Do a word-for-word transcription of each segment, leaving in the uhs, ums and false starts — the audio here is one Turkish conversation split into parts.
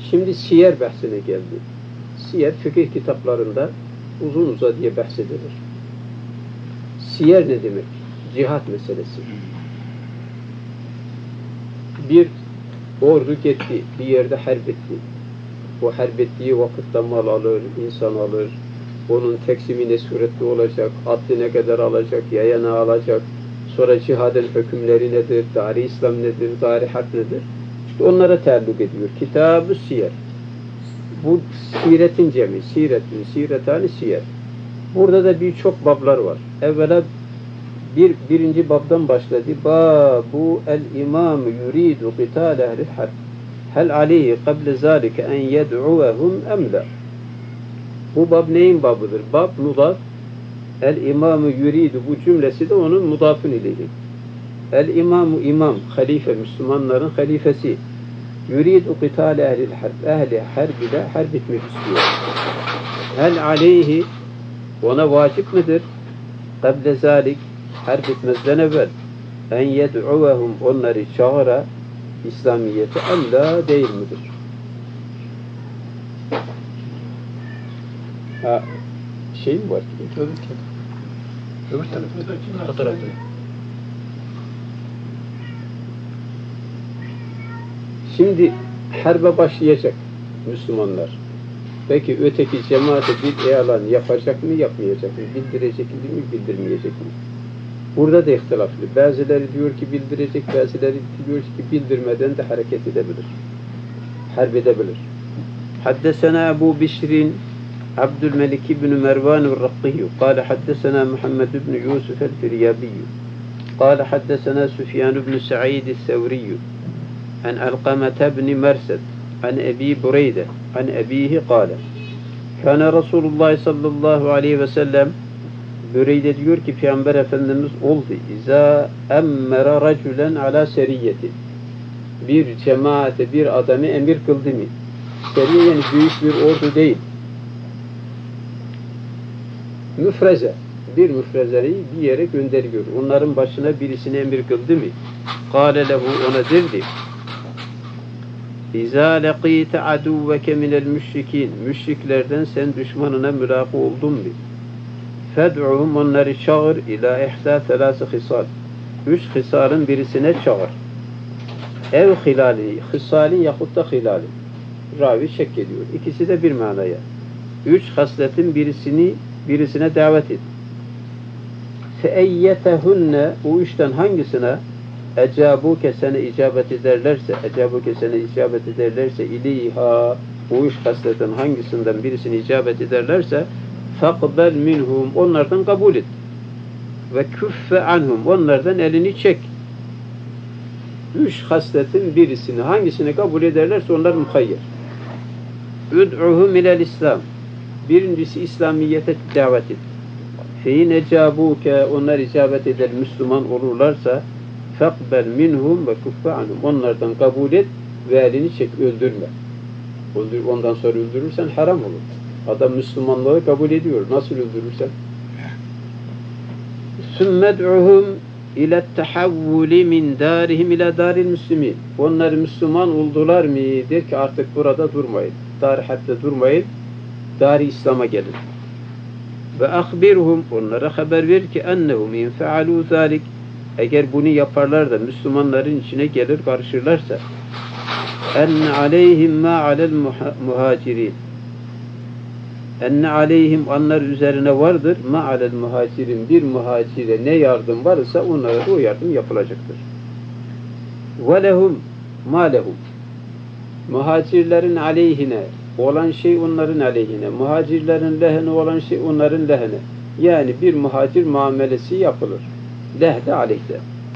Şimdi siyer bahsine geldi. Siyer fıkıh kitaplarında uzun uzadıya bahsedilir. Siyer ne demek? Cihat meselesi. Bir ordu gitti, bir yerde harp etti. O harp ettiği vakitte mal alır, insan alır. Onun teksimi ne suretli olacak, atlı ne kadar alacak, yaya ne alacak. Sonra cihadın hükümleri nedir, dari İslam nedir, dari harp nedir? İşte onlara taalluk ediyor. Kitab-ı Siyer. Bu siretin cemi, siretün, siretani siyer. Burada da birçok bablar var. Evvela bir, birinci babdan başladı. Babu el-imam yuridu qital ehlil harb. Hel aleyhi kable zâlike en yed'uvehum emla. Bu bab neyin babıdır? Bab mudaf. El-imamı yuridu bu cümlesi de onun mudafın ileyhi. El-imamu imam, halife, Müslümanların halifesi. Yuridu qital ehlil harb. Ehli harb ile harp etmek istiyor. Hel aleyhi ona vacip midir? Kable zâlik harp etmezden evvel en yed'uvehum onları çağıra İslamiyete emla değil midir? Ha, şey mi var? Öbür tarafta. Öbür tarafta. O tarafta. Şimdi harbe başlayacak Müslümanlar. Peki öteki cemaate bir elan yapacak mı, yapmayacak mı? Bildirecek mi, bildirmeyecek mi? Burada da ihtilaflı. Bazıları diyor ki bildirecek, bazıları diyor ki bildirmeden de hareket edebilir. Harp edebilir. Haddesena Ebu Bişrin Abdülmelik ibn Mervan el-Rakkiyyu kâle haddesena Muhammed ibn Yusuf el-Firyabiyyü kâle haddesena Süfyan ibn Sa'id el-Sevriyyu an Alqamete ibn Mersed an Ebi Bureyde an Ebihi kâle kâne Resulullah sallallahu aleyhi ve sellem Büreyde diyor ki Peygamber Efendimiz oldu. İza emmera raculen ala seriyeti. Bir cemaate, bir adamı emir kıldı mı? Seriye yani büyük bir ordu değil. Müfreze. Bir müfrezeyi bir yere gönderiyor. Onların başına birisine emir kıldı mı? Kâle lehu ona derdi. İza lekîte aduvveke minel müşrikîn. Müşriklerden sen düşmanına mülâkı oldun mu? Fed'uhum onları çağır ila ihda telâsı hisal. Üç hisalın birisine çağır. Ev hilali, hisalin yahut da hilali. Ravi şek ediyor. İkisi de bir manaya. Üç hasletin birisini birisine davet et. Feeyyetehunne o üçten hangisine ecabuke sene icabet ederlerse ecabuke sene icabet ederlerse ileyha o üç hasletin hangisinden birisini icabet ederlerse فَقْبَلْ minhum onlardan kabul et. Ve küffe anhum onlardan elini çek. Üç hasletin birisini hangisini kabul ederlerse onlar muhayyer. Üd'uhum ilel İslam. Birincisi İslamiyete davet et. Fein ecabuke onlar icabet eder Müslüman olurlarsa فَقْبَلْ minhum ve küffe anhum onlardan kabul et ve elini çek öldürme. Öldür, ondan sonra öldürürsen haram olur. Adam Müslümanlığı kabul ediyor. Nasıl öldürürsen? Sümmed'uhum ile tehavvuli min darihim ile daril müslimin. Onlar Müslüman oldular mı? Der ki artık burada durmayın. Dar hatta durmayın. Dar-i İslam'a gelin. Ve ahbirhum onlara haber ver ki ennehum in fealu zalik. Eğer bunu yaparlar da Müslümanların içine gelir karışırlarsa enne aleyhim ma alel muhacirin. Enne aleyhim onlar üzerine vardır ma alel muhacirin bir muhacire ne yardım varsa onlara da o yardım yapılacaktır. Ve lehum ma lehum muhacirlerin aleyhine olan şey onların aleyhine muhacirlerin lehine olan şey onların lehine yani bir muhacir muamelesi yapılır. Lehde aleyhde.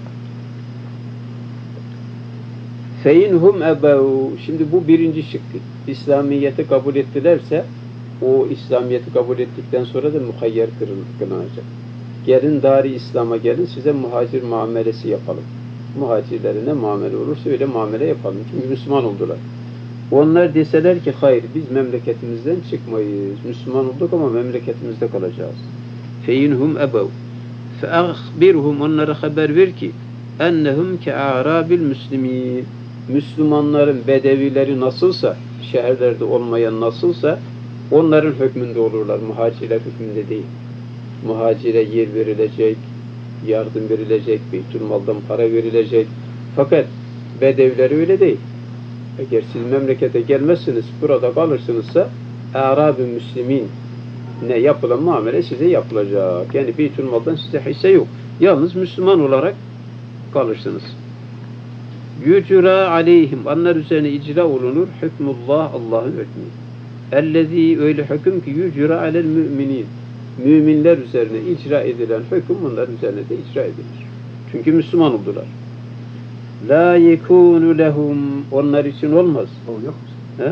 Feinhum ebev şimdi bu birinci şıkkı. İslamiyet'i kabul ettilerse o İslamiyet'i kabul ettikten sonra da muhayyer kılınacak. Gelin dari İslam'a gelin size muhacir muamelesi yapalım. Muhacirlerine muamele olursa öyle muamele yapalım. Çünkü Müslüman oldular. Onlar deseler ki hayır biz memleketimizden çıkmayız. Müslüman olduk ama memleketimizde kalacağız. Feinhum ebev feahbirhum onlara haber ver ki ennehum ke'arabil müslimin Müslümanların bedevileri nasılsa şehirlerde olmayan nasılsa onların hükmünde olurlar. Muhacirler hükmünde değil. Muhacire yer verilecek, yardım verilecek, Beytülmal'dan para verilecek. Fakat Bedevleri öyle değil. Eğer siz memlekete gelmezsiniz, burada kalırsınızsa Arab-ı Müslümin ne yapılan muamele size yapılacak. Yani Beytülmal'dan size hisse yok. Yalnız Müslüman olarak kalırsınız. Yücra aleyhim. Onlar üzerine icra olunur. Hükmullah, Allah'ın hükmü. Ellezî öyle hüküm ki yücra alel müminin. Müminler üzerine icra edilen hüküm bunların üzerine de icra edilir. Çünkü Müslüman oldular. La yekûnu lehum. Onlar için olmaz. O yok mu? He?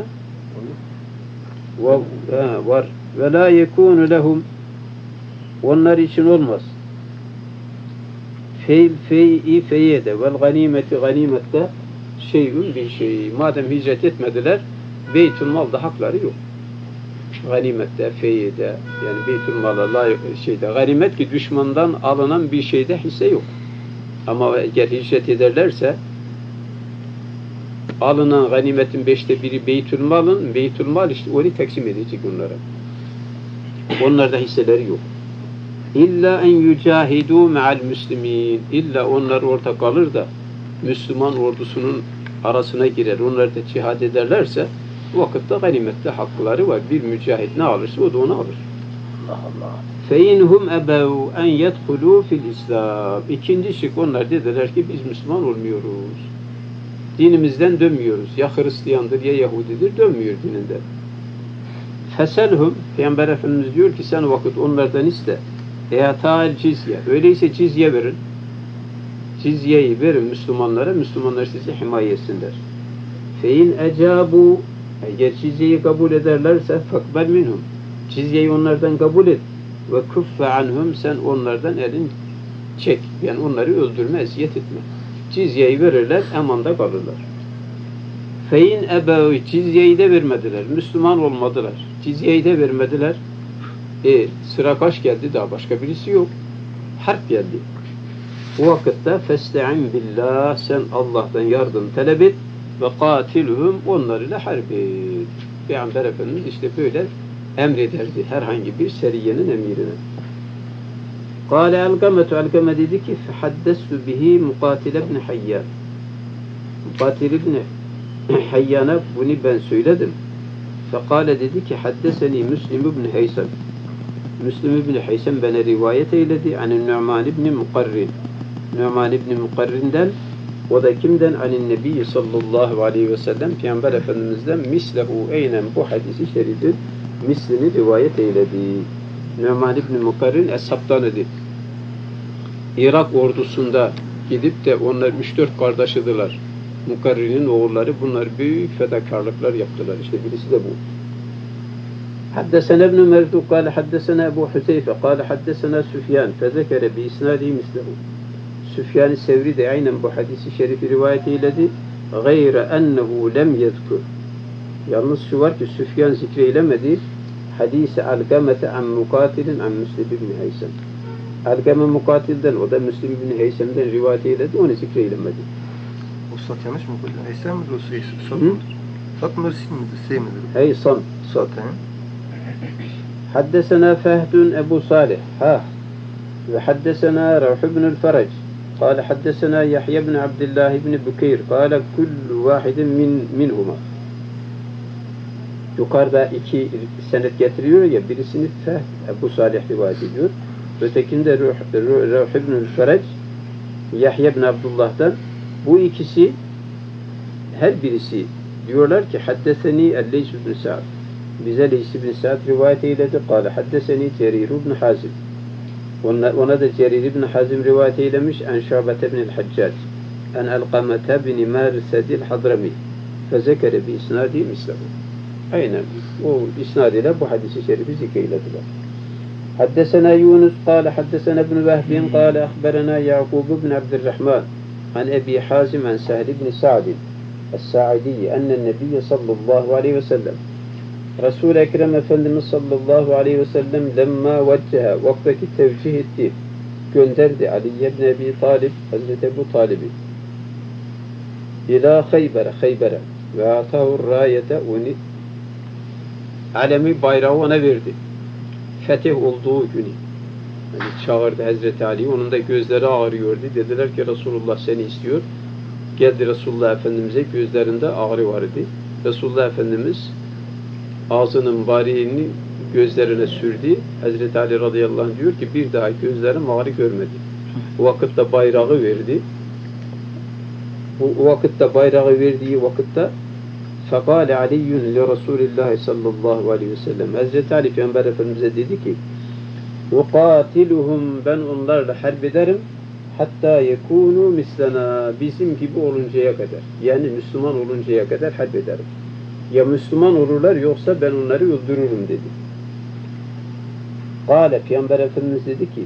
O yok. Ve, ha, var. Ve la yekûnu lehum. Onlar için olmaz. Feyl fey'i feyyede vel ganimeti ganimette şeyün bir şey. Madem hicret etmediler, Beytülmal'da hakları yok. Ganimette, feyyede, yani Beytülmal'a layık şeyde, ganimet ki düşmandan alınan bir şeyde hisse yok. Ama eğer hicret ederlerse alınan ganimetin beşte biri Beytülmal'ın, Beytülmal işte onu taksim edecek onlara. Onlarda hisseleri yok. İlla en yücahidu me'al müslimin. İlla onlar orada kalır da Müslüman ordusunun arasına girer. Onlar da cihad ederlerse o vakitte ganimette hakları var. Bir mücahit ne alırsa o da onu alır. Allah Allah. Feinhum ebev en yedhulu fil İslam. İkinci şık onlar dediler ki biz Müslüman olmuyoruz. Dinimizden dönmüyoruz. Ya Hristiyandır ya Yahudidir dönmüyor dininden. Feselhum Peygamber Efendimiz diyor ki sen vakit onlardan iste. E'ta'l cizye. Öyleyse cizye verin. Cizyeyi verin Müslümanlara. Müslümanlar sizi himaye etsinler. Fein ecabu. Eğer cizyeyi kabul ederlerse fakbel minhum. Cizyeyi onlardan kabul et. Ve kuffe anhum. Sen onlardan elin çek. Yani onları öldürme, eziyet etme. Cizyeyi verirler, emanda kalırlar. Fein ebev. Cizyeyi de vermediler. Müslüman olmadılar. Cizyeyi de vermediler. E, sıra kaç geldi? Daha başka birisi yok. Harp geldi. O vakitte festa'in billah. Sen Allah'tan yardım talep et ve katilhum. Onlarıyla harp et. Peygamber Efendimiz işte böyle emrederdi herhangi bir seriyenin emirine. Kâle Algametu. Algame dedi ki fehaddestu bihi Mukatil ibn Hayyan. Mukatil ibn Hayyan'a bunu ben söyledim. Fekâle dedi ki haddeseni Müslim ibn Heysem. Müslim ibn Heysem bana rivayet eyledi. Anin Nu'man ibn Mukarrin. Nu'man ibn Mukarrin'den o da kimden? Anin Nebi sallallahu aleyhi ve sellem Peygamber Efendimiz'den mislehu eynen bu hadisi şerifin mislini rivayet eyledi. Nu'man ibn Mukarrin eshabtan idi. Irak ordusunda gidip de onlar üç dört kardeşidiler. Mukarrin'in oğulları bunlar büyük fedakarlıklar yaptılar. İşte birisi de bu. حدثنا ابن مردوق قال حدثنا أبو حذيفة قال حدثنا سفيان فذكر بإسناده مثله. Süfyan-ı Sevri de aynen bu hadisi şerifi rivayet eyledi. غَيْرَ أَنَّهُ لَمْ يَذْكُرْ. Yalnız şu var ki Süfyan zikreylemedi. Hadise Algamete an Mukatil'in an Müslim ibn Heysem. Algame Mukatil'den o da Müslim ibn Heysem'den rivayet eyledi. Onu zikreylemedi. O sat yanlış mı koydun? Heysem midir o şey? Sat mıdır? Sat mıdır? Sin midir? Sey midir? Heysem. Sat. حدثنا فهد أبو صالح ها وحدثنا روح بن الفرج قال حدثنا يحيى بن عبد الله بن بكير قال كل واحد من منهما. Yukarıda iki senet getiriyor ya, birisini Fehd Ebu Salih rivayet ediyor. Ötekinde Ruh, Ruh, Ruh ibn-i Ferec Yahya ibn Abdullah'dan. Bu ikisi her birisi diyorlar ki haddeseni el-Leys ibn Sa'd. Bize Leys ibn Sa'd rivayet eyledi. Kâle haddeseni Cerir ibn Hazim. Ona, ona da Cerir ibn Hazim rivayet eylemiş. En Şabet ibn el-Haccac. En Alqamete bin Mersedil Hadrami. Fezekere bi isnadi mislahu. Aynen. O isnadıyla bu hadisi şerifi zikreylediler. Haddesena Yunus قال حدثنا ابن وهب قال أخبرنا يعقوب بن عبد الرحمن عن أبي حازم عن سهل بن سعد الساعدي أن النبي صلى الله عليه وسلم Resul-i Ekrem Efendimiz sallallahu aleyhi ve sellem lemma vecceha vaktaki tevcih etti, gönderdi Ali ibn Ebi Talib, Hazreti Ebu Talib'i ila Hayber'e, Hayber'e ve atahur rayete onu alemi bayrağı ona verdi. Fetih olduğu günü. Yani çağırdı Hazreti Ali. Onun da gözleri ağrıyordu. Dediler ki Resulullah seni istiyor. Geldi Resulullah Efendimiz'e, gözlerinde ağrı vardı. Resulullah Efendimiz ağzının bariğini gözlerine sürdü. Hazreti Ali radıyallahu anh diyor ki bir daha gözlerim ağrı görmedi. O vakitte bayrağı verdi. Bu o vakitte bayrağı verdiği vakitte فَقَالَ عَلِيٌّ لِرَسُولِ اللّٰهِ sallallahu aleyhi ve sellem. Hazreti Ali Peygamber Efendimiz'e dedi ki وَقَاتِلُهُمْ ben onlarla harp ederim hatta yekunu mislena bizim gibi oluncaya kadar. Yani Müslüman oluncaya kadar harp ederim. Ya Müslüman olurlar yoksa ben onları öldürürüm dedi. Kâle Peygamber Efendimiz dedi ki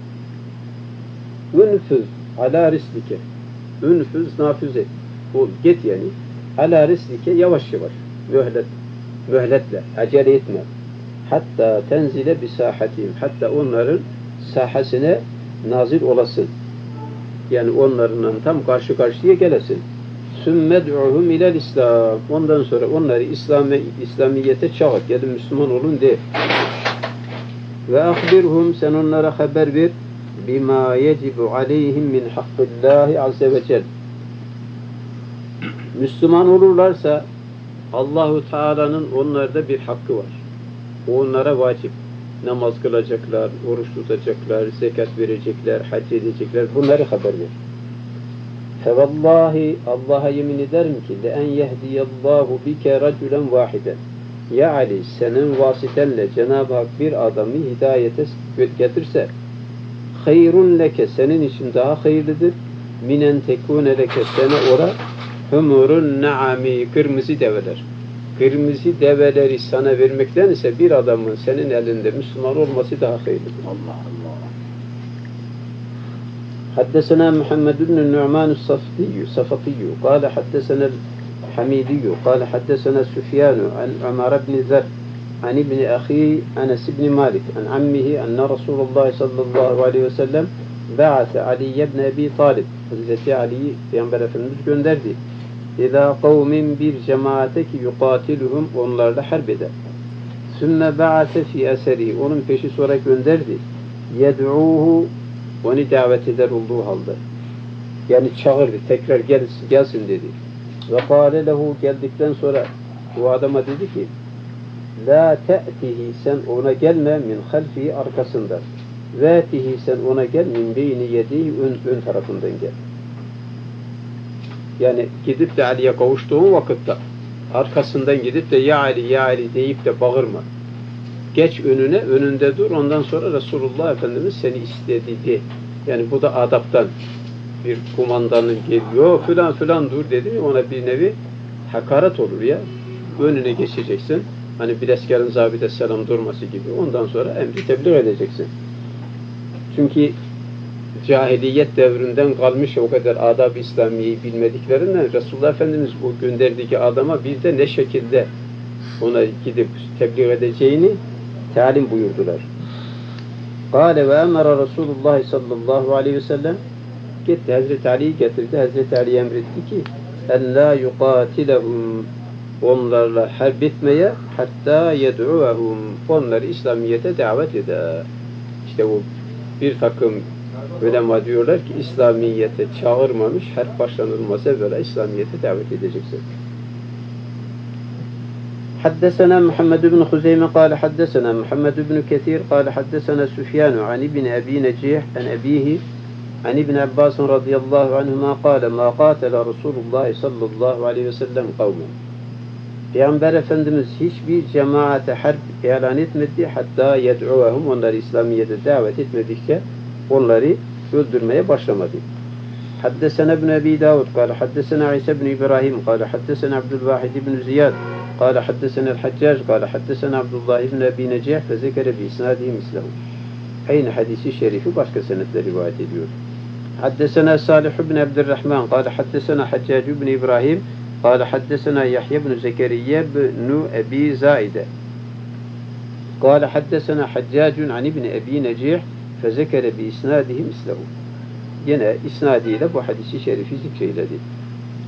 Ünfüz ala rislike Ünfüz nafüz et. Ol, git yani. Ala rislike yavaş yavaş. Mühlet. Mühletle. Acele etme. Hatta tenzile bisahatihim. Hatta onların sahasine nazil olasın. Yani onlarla tam karşı karşıya gelesin. Sümmed'uhum ilel İslam. Ondan sonra onları İslam'e, İslamiyete çağır. Gelin Müslüman olun de. Ve ahbirhum sen onlara haber ver. Bima yecibu aleyhim min hakkillahi azze ve cel. Müslüman olurlarsa Allahu Teala'nın onlarda bir hakkı var. O onlara vacip. Namaz kılacaklar, oruç tutacaklar, zekat verecekler, hac edecekler. Bunları haber ver. Fevallahi Allah'a yemin ederim ki le en yehdiyallahu bike raculen vahiden. Ya Ali senin vasitenle Cenab-ı Hak bir adamı hidayete getirse hayrun leke senin için daha hayırlıdır. Minen tekune leke sene ora humurun naami kırmızı develer. Kırmızı develeri sana vermekten ise bir adamın senin elinde Müslüman olması daha hayırlıdır. Allah Allah. حدثنا محمد بن النعمان الصفتي صفتي قال حدثنا الحميدي قال حدثنا سفيان عن عمر بن ذر عن ابن أخي أنس بن مالك عن عمه أن رسول الله صلى الله عليه وسلم بعث علي بن أبي طالب Hazreti Ali Peygamber Efendimiz gönderdi. İlâ kavmin bir cemaate ki yukatiluhum onlarla harp eder. Sümme ba'ase fi eseri onun peşi sonra gönderdi. Yed'uhu onu davet eder olduğu halde. Yani çağırdı. Tekrar gelsin, gelsin dedi. Ve kâle lehu geldikten sonra o adama dedi ki la te'tihi sen ona gelme min halfihi arkasından. Ve tihi sen ona gel min beyni yedihi ön, ön tarafından gel. Yani gidip de Ali'ye kavuştuğun vakitte arkasından gidip de ya Ali ya Ali deyip de bağırma. Geç önüne, önünde dur. Ondan sonra Resulullah Efendimiz seni istedi de. Yani bu da adaptan bir kumandanın geliyor. Filan filan dur dedi mi ona bir nevi hakaret olur ya. Önüne geçeceksin. Hani bir askerin zabite selam durması gibi. Ondan sonra emri tebliğ edeceksin. Çünkü cahiliyet devrinden kalmış o kadar adab-ı İslamiye'yi bilmediklerinden Resulullah Efendimiz o gönderdiği adama bir de ne şekilde ona gidip tebliğ edeceğini talim buyurdular. Kâle ve emara Resulullah sallallahu aleyhi ve sellem gitti Hazreti Ali'yi getirdi. Hazreti Ali emretti ki en la yuqatilehum onlarla harp etmeye hatta yed'uhum onları İslamiyete davet eder. İşte o bir takım ulema diyorlar ki İslamiyete çağırmamış, harp başlanılmaz evvela İslamiyete davet edeceksin. حدثنا محمد بن خزيمة قال حدثنا محمد بن كثير قال حدثنا سفيان عن ابن أبي نجيح عن أبيه عن ابن عباس رضي الله عنهما قال ما قاتل رسول الله صلى الله عليه وسلم قوما Peygamber Efendimiz hiçbir cemaate harp ilan etmedi hatta yed'uhum onları İslamiyete davet etmedikçe onları öldürmeye başlamadı. حدثنا ابن أبي داود قال حدثنا عيسى بن إبراهيم قال حدثنا عبد الواحد بن زياد قال حدثنا الحجاج قال حدثنا عبد الله بن أبي نجيح فذكر بإسناده مثله. Aynı hadisi şerifi başka senetle rivayet ediyor. حدثنا صالح بن عبد الرحمن قال حدثنا حجاج بن إبراهيم قال حدثنا يحيى بن زكريا بن أبي زائدة قال حدثنا حجاج عن ابن أبي نجيح فذكر بإسناده مثله. Yine isnadiyle bu hadisi şerifi zikreyledi.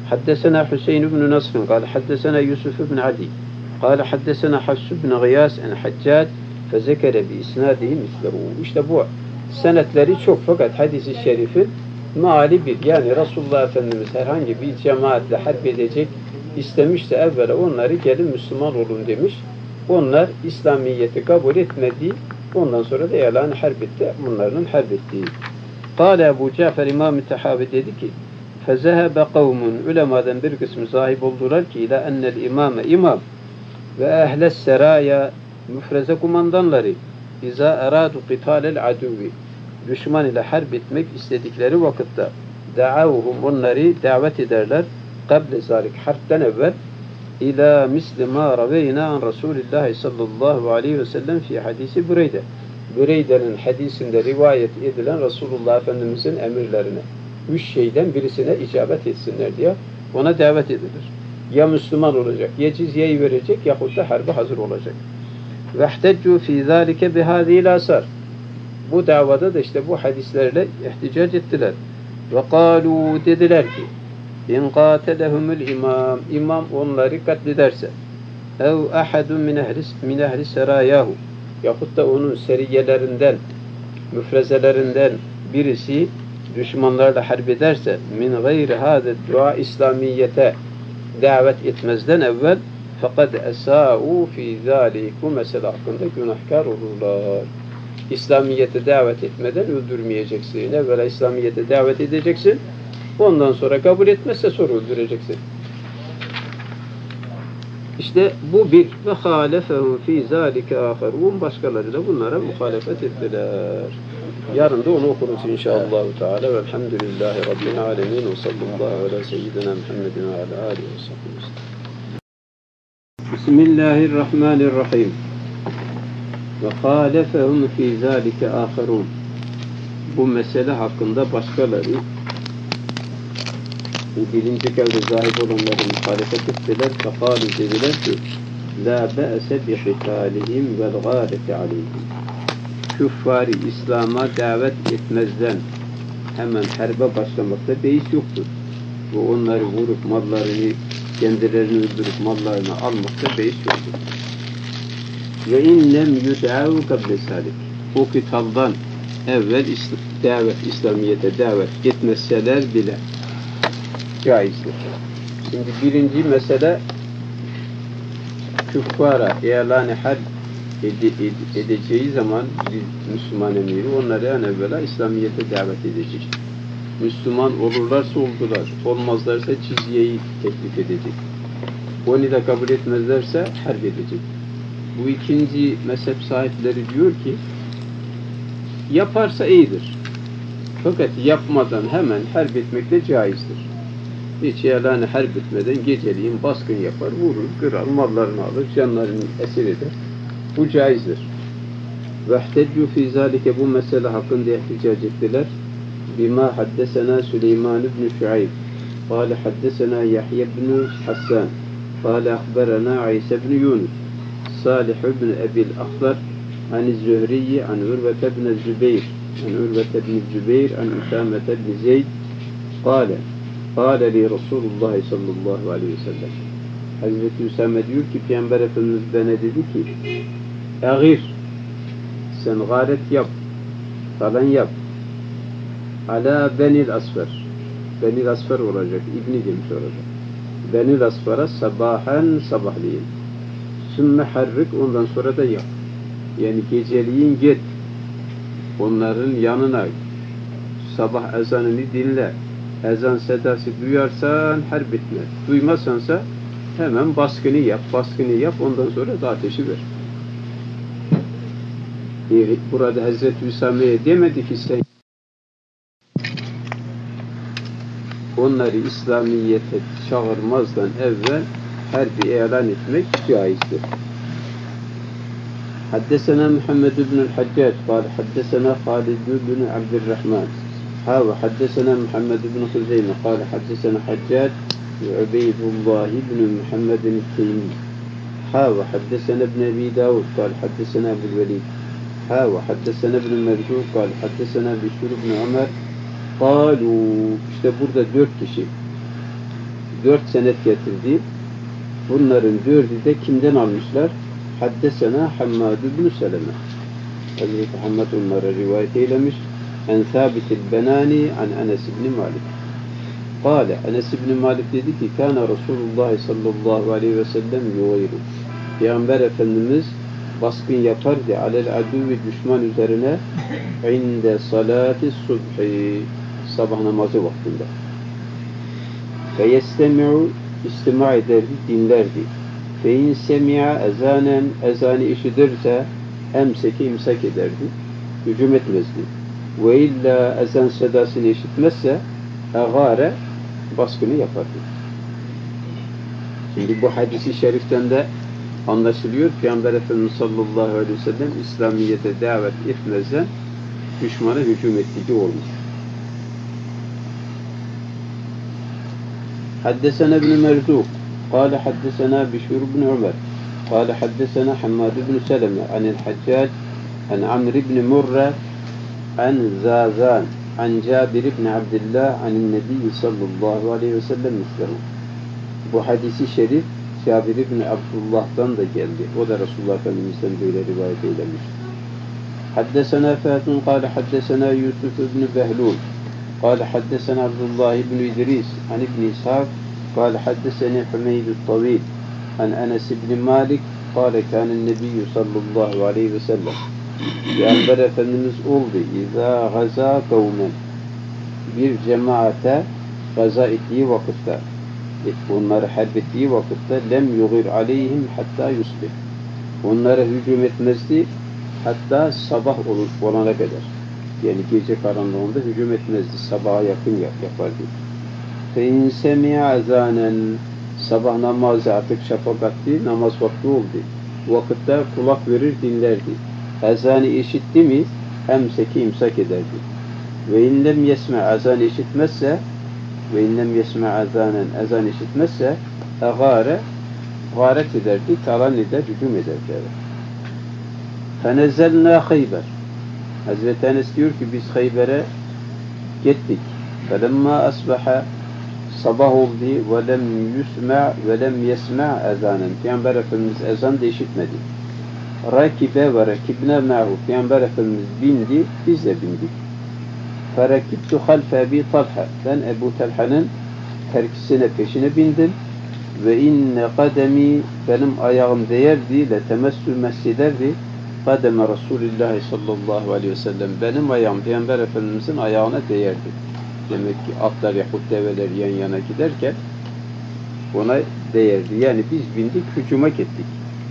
حدثنا حسين بن نصر قال حدثنا يوسف بن عدي قال حدثنا حفص بن غياس عن حجاج فذكر بإسناده مثله. İşte bu senetleri çok, fakat hadis-i şerifin meali bir. Yani Resulullah Efendimiz herhangi bir cemaatle harp edecek istemişse evvela onları gelin Müslüman olun demiş. Onlar İslamiyet'i kabul etmedi. Ondan sonra da yalan harp etti. Bunların harp ettiği. Kâle Ebu Cafer İmam-ı Tehavi dedi ki فَزَهَبَ قَوْمٌ Ulemadan bir kısmı sahip oldular ki ila ennel imame imam ve ehles seraya müfreze kumandanları İza eradu qitalel aduvi düşman ile harp etmek istedikleri vakitte da'avuhum onları davet ederler kable zalik harpten evvel ila misli ma raveyna an Resulillahi sallallahu aleyhi ve sellem fi hadisi Bureyde. Bureyde'nin hadisinde rivayet edilen Resulullah Efendimizin emirlerine üç şeyden birisine icabet etsinler diye ona davet edilir. Ya Müslüman olacak, ya cizyeyi verecek, yahut da harbe hazır olacak. وَاحْتَجُّوا فِي ذَٰلِكَ بِهَذِهِ الْآثَارِ Bu davada da işte bu hadislerle ihticac ettiler. وَقَالُوا dediler ki اِنْ قَاتَلَهُمُ الْاِمَامِ İmam onları katlederse اَوْ اَحَدٌ مِنْ اَهْلِ سَرَايَاهُ yahut da onun seriyelerinden, müfrezelerinden birisi düşmanlarla harp ederse min gayri hâde dua İslamiyete davet etmezden evvel fakat esâ'û fî zâlik bu mesele hakkında günahkar olurlar. İslamiyete davet etmeden öldürmeyeceksin. Evvela İslamiyete davet edeceksin. Ondan sonra kabul etmezse sonra öldüreceksin. İşte bu bir ve hâlefehum fî zâlike âkharûn başkaları da bunlara muhalefet ettiler. Yarın da onu okuruz inşallah Teala. Velhamdülillahi Rabbil alemin ve sallallahu ala seyyidina Muhammedin ve ala alihi ve sahbihi. Bismillahirrahmanirrahim. Ve hâlefehum fî zâlike âkharûn. Bu mesele hakkında başkaları bu birinci kavle zahid olanları muhalefet ettiler. Fekâlu dediler ki lâ be'se bi qitâlihim vel gâreti aleyhim. Küffari İslam'a davet etmezden hemen harbe başlamakta beis yoktur. Bu onları vurup mallarını, kendilerini öldürüp mallarını almakta beis yoktur. Ve inlem yud'av kable salik. O kitabdan evvel davet, İslamiyet'e davet etmezseler bile caizdir. Şimdi birinci mesele küffara ilan-ı harp ede, ede, edeceği zaman bir Müslüman emiri onları en evvela İslamiyet'e davet edecek. Müslüman olurlarsa oldular, olmazlarsa cizyeyi teklif edecek. Onu da kabul etmezlerse harp edecek. Bu ikinci mezhep sahipleri diyor ki yaparsa iyidir. Fakat yapmadan hemen harp etmek de caizdir. Hiç yalanı harp etmeden geceliğin baskın yapar, vurur, kırar, mallarını alır, canlarını esir eder. Bu caizdir. وَاحْتَجُّوا فِي ذَٰلِكَ bu mesele hakkında ihticac ettiler. بِمَا حَدَّسَنَا سُلَيْمَانُ بْنُ شُعَيْبٍ قَالَ حَدَّسَنَا يَحْيَ بْنُ حَسَّانٍ قَالَ أَخْبَرَنَا عِيسَى بْنُ يُونُسَ صالح بن أبي الأخضر عن الزهري عن عروة بن الزبير عن عروة بن الزبير عن أسامة بن زيد قال قال لي رسول الله sallallahu aleyhi ve sellem Hazreti Üsame diyor ki Peygamber Efendimiz bana dedi ki Eğir sen gayret yap falan yap ala benil asfer benil asfer olacak İbni demiş olacak benil asfera sabahen sabahleyin sümme harrik ondan sonra da yap yani geceliğin git onların yanına sabah ezanını dinle ezan sedası duyarsan harp etme duymazsansa hemen baskını yap baskını yap ondan sonra da ateşi ver. Evet, burada Hazreti Üsame'ye demedi ki sen onları İslamiyet'e çağırmazdan evvel harbi ilan etmek caizdir. Haddesena Muhammed ibn el-Haccac قال حدثنا خالد بن عبد الرحمن ها وحدثنا محمد بن خزيمة قال حدثنا حجاج وعبيد الله بن محمد التيمي ها وحدثنا ابن أبي داود قال حدثنا أبو الوليد ها وحدثنا ابن المرزوق قال حدثنا بشر بن عمر قالوا işte burada dört kişi dört senet getirdi. Bunların dördü de kimden almışlar? Haddesena Hammad ibn Seleme. Hazreti Hammad onlara rivayet eylemiş. En Sabitil Benani an Enes ibn Malik. Kale, Enes ibn Malik dedi ki, Kana Resulullah sallallahu aleyhi ve sellem yuvayru. Peygamber Efendimiz baskın yapardı alel aduvi düşman üzerine inde salati subhi sabah namazı vaktinde. Ve yestemi'u istima ederdi, dinlerdi. Fe in semi'a ezanen ezanı işitirse emseki imsak ederdi. Hücum etmezdi. Ve illa ezan sedasını işitmezse egare baskını yapardı. Şimdi bu hadisi şeriften de anlaşılıyor. Peygamber Efendimiz sallallahu aleyhi ve sellem İslamiyet'e davet etmezden düşmana hücum ettiği olmuş. Haddesena ibn Merzuk قال حدثنا بشير بن عمر قال حدثنا حماد بن سلمة عن الحجاج عن عمرو بن مرة عن زازان عن جابر بن عبد الله عن النبي صلى الله عليه وسلم مثله. Bu hadisi şerif Cabir ibn Abdullah'dan da geldi. O da Resulullah Efendimiz'den böyle rivayet eylemiş. Haddesena Fatun kâle haddesena Yusuf ibn Behlul kâle haddesena Abdullah ibn İdris an ibn İshak kâle haddeseni Hümeyd-i Tavil an Enes ibn Malik kâle kânen nebiyyü sallallahu aleyhi ve sellem. Peygamber Efendimiz oldu. İzâ gazâ kavmen bir cemaate gaza ettiği vakitte onları harp ettiği vakitte lem yugir aleyhim hatta yusbih. Onlara hücum etmezdi hatta sabah olana kadar. Yani gece karanlığında hücum etmezdi. Sabaha yakın yapardı. Fe in semi'a azanen sabah namazı artık şafak attı, namaz vakti oldu. Vakitte kulak verir dinlerdi. Ezanı işitti mi emseki imsak ederdi. Ve in lem yesme azanı işitmezse ve inlem yesme azanen ezan işitmezse egare garet ederdi, talan eder, hücum ederdi. Fenezelna Khayber. Hazreti Enes diyor ki biz Khayber'e gittik. Felemma asbaha sabah oldu ve lem yusma ve lem yesma ezanen. Peygamber Efendimiz ezan da işitmedi. Rakibe ve rakibne ma'hu. Peygamber Efendimiz bindi, biz de bindik. Ferakibtu halfe Ebi Talha. Ben Ebu Talha'nın terkisine peşine bindim. Ve inne kademi benim ayağım değerdi, le temessü mesciderdi. Kademe Resulullah sallallahu aleyhi ve sellem. Benim ayağım Peygamber Efendimizin ayağına değerdi. Demek ki atlar yahut develer yan yana giderken ona değerdi. Yani biz bindik, hücuma gittik.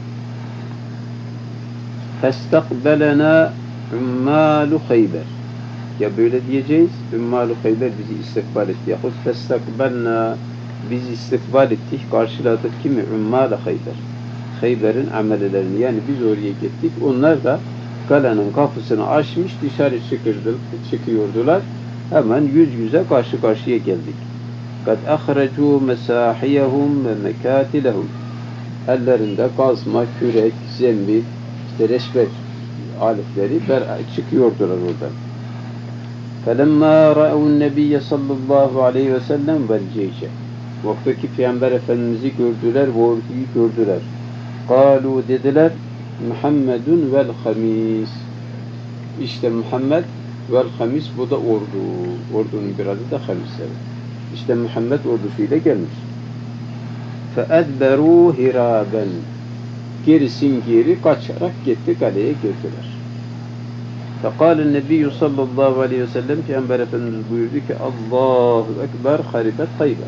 Festakbelena ummalu Khayber. Ya böyle diyeceğiz, Ümmâlu Khayber bizi istikbal etti. Yahut festakbelna biz istikbal ettik, karşıladık kimi? Ümmâlu Khayber. Khayber'in amelelerini, yani biz oraya gittik. Onlar da kalenin kapısını açmış, dışarı çıkırdı, çıkıyordular. Hemen yüz yüze karşı karşıya geldik. Kad ahrecû mesâhiyehum ve mekâtilehum. Ellerinde kazma, kürek, zembil, işte reşber aletleri çıkıyordular oradan. فَلَمَّا رَأَوُ النَّبِيَّ sallallahu aleyhi ve sellem وَالْجَيْشَ. Vaktaki Peygamber Efendimiz'i gördüler, bu orduyu gördüler. قَالُوا dediler, Muhammedun vel hamis. İşte Muhammed vel hamis, bu da ordu. Ordunun bir adı da hamisleri. İşte Muhammed ordusuyla gelmiş. فَاَدْبَرُوا هِرَابًا. Gerisin geri kaçarak gitti, kaleye girdiler. فَقَالَ النَّبِيُّ sallallahu aleyhi ve sellem Peygamber Efendimiz buyurdu ki Allahu Ekber haribet Khayber.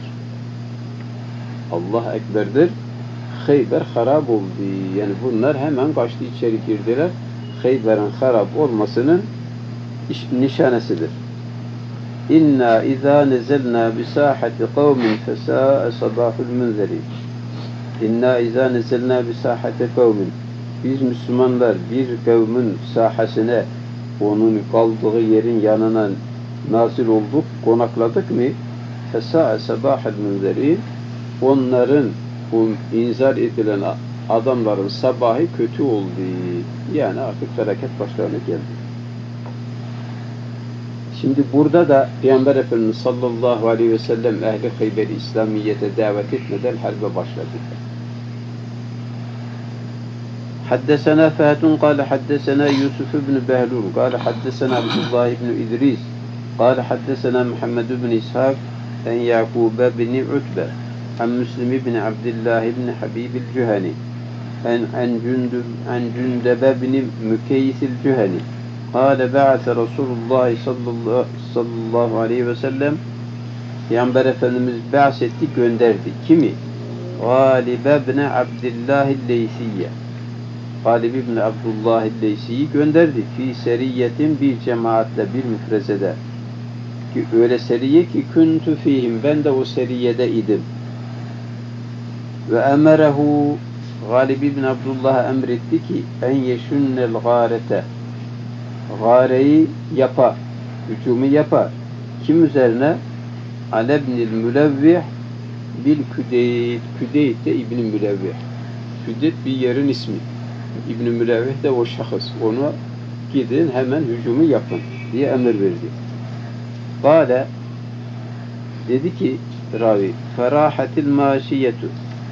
Allah Ekber'dir. Khayber harap oldu. Yani bunlar hemen kaçtı, içeri girdiler. Khayber'in harap olmasının nişanesidir. İnna izâ nezelnâ bisâhati kavmin fesâe sabâhul munzerin. İnna izâ nezelnâ bisâhati kavmin. Biz Müslümanlar bir kavmin sahasine, onun kaldığı yerin yanına nazil olduk, konakladık mı? Fesâe sabâhul munzerin. Onların bu inzar edilen adamların sabahı kötü oldu. Yani artık felaket başlarına geldi. Şimdi burada da Peygamber Efendimiz sallallahu aleyhi ve sellem ehli Hayber İslamiyet'e davet etmeden harbe başladı. Haddesena Fatun kâle haddesena Yusuf ibn Behlul kâle haddesena Abdullah ibn İdris kâle haddesena Muhammed ibn İshak en Yakub ibn Utbe an Müslim ibn Abdullah ibn Habib el-Cüheni en en Cündüb en Cündeb ibn Mükeys el-Cüheni kâle ba'ase Resulullah sallallahu aleyhi ve sellem Peygamber Efendimiz ba'setti, gönderdi. Kimi? Galib ibn Abdullah el-Leysiyye Galib ibn Abdullah el-Leysi'yi gönderdi. Fi seriyetin, bir cemaatle, bir müfrezede. Ki öyle seriye ki kuntu fihim, ben de o seriyede idim. Ve emerehu, Galib ibn Abdullah'a emretti ki en yeşünnel gârete, gâreyi yapar, hücumu yapar. Kim üzerine? Alebnil mülevvih bil küdeyt, küdeyt de İbn-i Mülevvih. Küdeyt bir yerin ismi. İbn-i Mülevvih de o şahıs. Onu gidin hemen hücumu yapın diye emir verdi. Kâle, dedi ki ravi, ferahatil maşiyetu,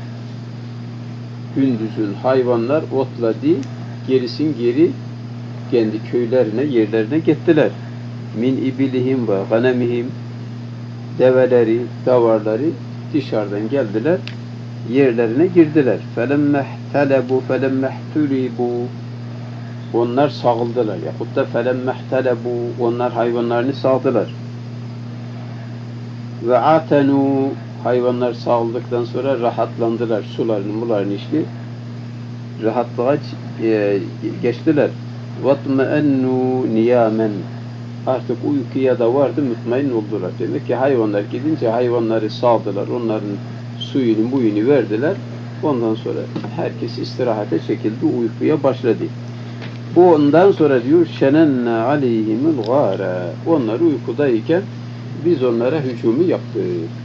gündüzün hayvanlar otladı, gerisin geri kendi köylerine, yerlerine gittiler. Min ibilihim ve ganemihim, develeri, davarları dışarıdan geldiler, yerlerine girdiler. Felemmehtelebu felemmehtulibu, onlar sağıldılar. Yahut da felemmehtelebu, onlar hayvanlarını sağdılar. Ve atenu, hayvanlar sağıldıktan sonra rahatlandılar. Sularını, mularını içti. Rahatlığa e, geçtiler. وَطْمَأَنُّوا niyamen, artık uykuya da vardı, mutmain oldular. Demek ki hayvanlar gidince hayvanları sağdılar. Onların suyunu, buyunu verdiler. Ondan sonra herkes istirahate çekildi, uykuya başladı. Bu ondan sonra diyor şenenne aleyhimul gâre, onlar uykudayken biz onlara hücumu yaptık.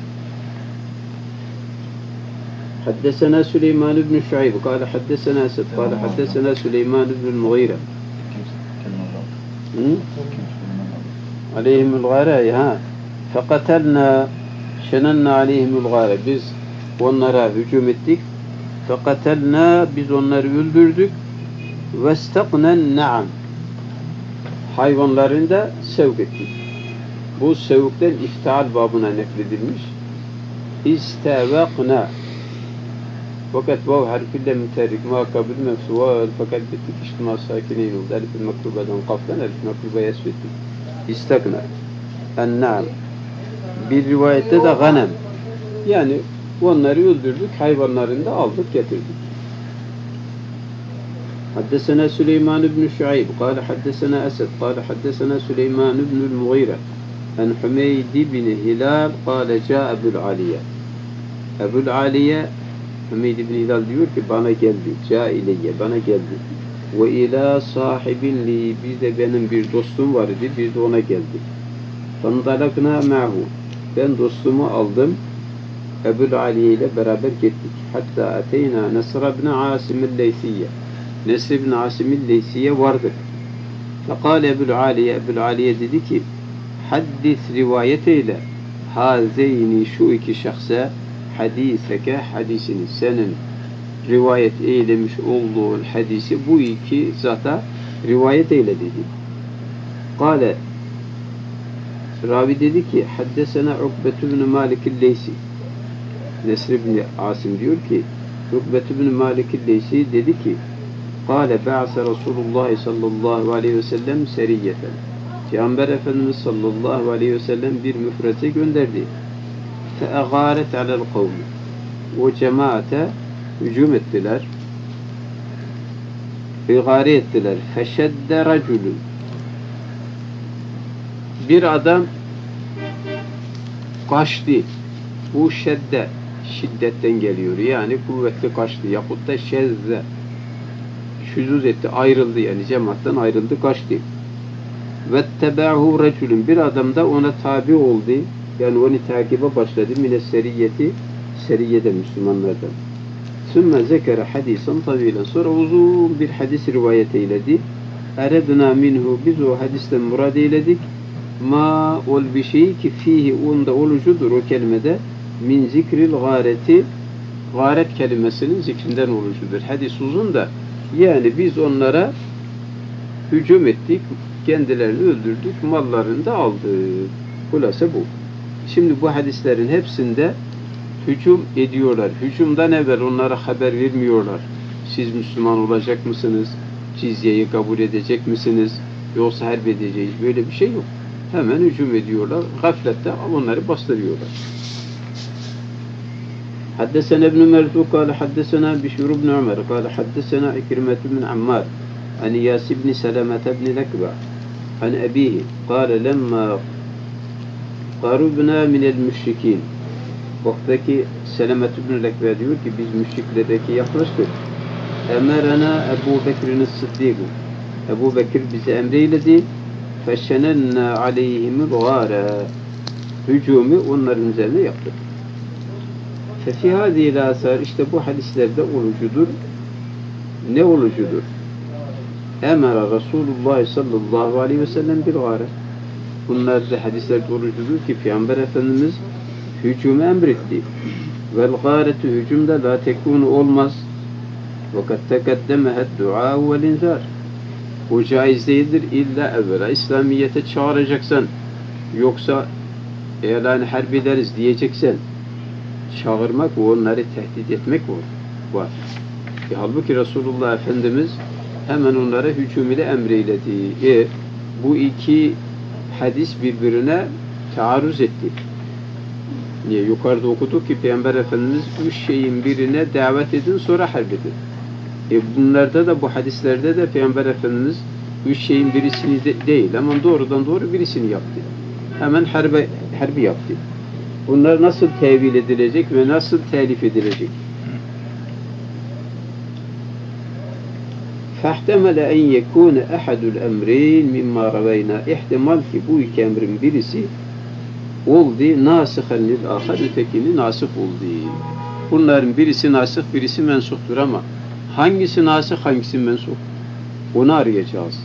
Haddesena Süleyman ibn Şuayb kâle haddesena Esed kâle haddesena Süleyman ibn Mughire aleyhimul gâre ha fekatelna şenenne aleyhimul gâre, biz onlara hücum ettik. Fekatelna, biz onları öldürdük. Vestaknen na'am, hayvanlarını da sevk ettik. Bu sevkten iftial babına nakledilmiş. İstevakna, fakat vav harfiyle müterrik muhakabil mefsuval, fakat bittik içtima sakineyn oldu. Elif-i mektubeden kaftan elif-i mektubaya esvettik. İstakna en na'am. Bir rivayette de ganem, yani onları öldürdük, hayvanlarını da aldık getirdik. Haddesena Süleyman ibn Şuayb kâle haddesena Esed kâle haddesena Süleyman ibn Mughire en Hümeyd ibn Hilal kâle câ Ebul Aliye. Ebul Aliye, Hümeyd ibn Hilal diyor ki bana geldi, câ ileyye, bana geldi. Ve ilâ sahibin li, bir de benim bir dostum vardı, bir de ona geldi. Fandalakna ma'hu, ben dostumu aldım, Ebul Aliye ile beraber gittik. Hatta ateyna Nesr ibn Asim el-Leysiyye, Nesr ibn Asim el-Leysiyye vardık. Fekâle Ebul Aliye, Ebul Aliye dedi ki haddis, rivayet eyle, hazeyni, şu iki şahsa, hadiseke, hadisini, senin rivayet eylemiş olduğun hadisi bu iki zata rivayet eyle dedi. Kâle, ravi dedi ki haddesena Ukbet ibn Malik el-Leysi, Nesr ibn Asim diyor ki Ukbet ibn Malik el-Leysi dedi ki kâle ba'ase Resulullah sallallahu aleyhi ve sellem seriyeten, Peygamber Efendimiz sallallahu aleyhi ve sellem bir müfreze gönderdi. Fe'egâret alel kavmi, o cemaate hücum ettiler, igare ettiler. Feşedde raculun, bir adam kaçtı. Bu şedde, şiddetten geliyor. Yani kuvvetli kaçtı. Yahut da şezze, şüzuz etti, ayrıldı. Yani cemaatten ayrıldı, kaçtı. Vettebe'hu raculun, bir adam da ona tabi oldu. Yani onu takibe başladı. Mine seriyeti, seriyede Müslümanlardan. Sümme zekere hadisen tabilen, sonra uzun bir hadis rivayet eyledi. Eredna minhu, biz o hadisten murad eyledik. ma ol bir şey ki fihi onda olucudur o kelimede min zikril gâreti gâret kelimesinin zikrinden olucudur. Hadis uzun da yani biz onlara hücum ettik, kendilerini öldürdük, mallarını da aldık. Hulasa bu. Şimdi bu hadislerin hepsinde hücum ediyorlar. Hücumdan evvel onlara haber vermiyorlar. Siz Müslüman olacak mısınız? Cizyeyi kabul edecek misiniz? Yoksa harp edeceğiz. Böyle bir şey yok. Hemen hücum ediyorlar. Gaflette onları bastırıyorlar. Haddesena İbn Merzuq kâle haddesena Bişr ibn Ömer kâle haddesena İkrimet ibn Ammar an Yas ibn Selamet ibn Lekba an abihi kâle lemma qarubna minel müşrikin. Vaktaki Selamet ibn Lekba diyor ki biz müşriklerdeki yaklaştık. Emerena Ebu Bekir'in Sıddık'ı. Ebu Bekir bize emreyledi. Feşenenna aleyhimul gâre. Hücumu onların üzerine yaptık. Fefi hâzîl âsâr işte bu hadislerde olucudur. Ne olucudur? Emera Resulullah sallallahu aleyhi ve sellem bil gâre. Bunlar da hadislerde olucudur ki Peygamber Efendimiz hücumu emretti. Vel gâretu hücumda la tekûnu olmaz. Fakat tekaddemehet dua vel inzar. Bu caiz değildir illa evvela İslamiyete çağıracaksan yoksa eğer harp ederiz diyeceksen çağırmak ve onları tehdit etmek var. E, halbuki Resulullah Efendimiz hemen onlara hücum ile emreyledi. E, bu iki hadis birbirine taarruz etti. Niye? Yukarıda okuduk ki Peygamber Efendimiz üç şeyin birine davet edin sonra harp edin. E bunlarda da bu hadislerde de Peygamber Efendimiz üç şeyin birisini de değil ama doğrudan doğru birisini yaptı. Hemen harbe, harbi yaptı. Bunlar nasıl tevil edilecek ve nasıl telif edilecek? فَاحْتَمَلَ اَنْ يَكُونَ اَحَدُ الْاَمْرِينَ مِمَّا رَوَيْنَا İhtimal ki bu iki emrin birisi oldu, nâsıhen lil-âhar, ötekini nasıh oldu. Bunların birisi nasıh, birisi mensuhtur ama hangisi nasıh, hangisi mensuh? Onu arayacağız.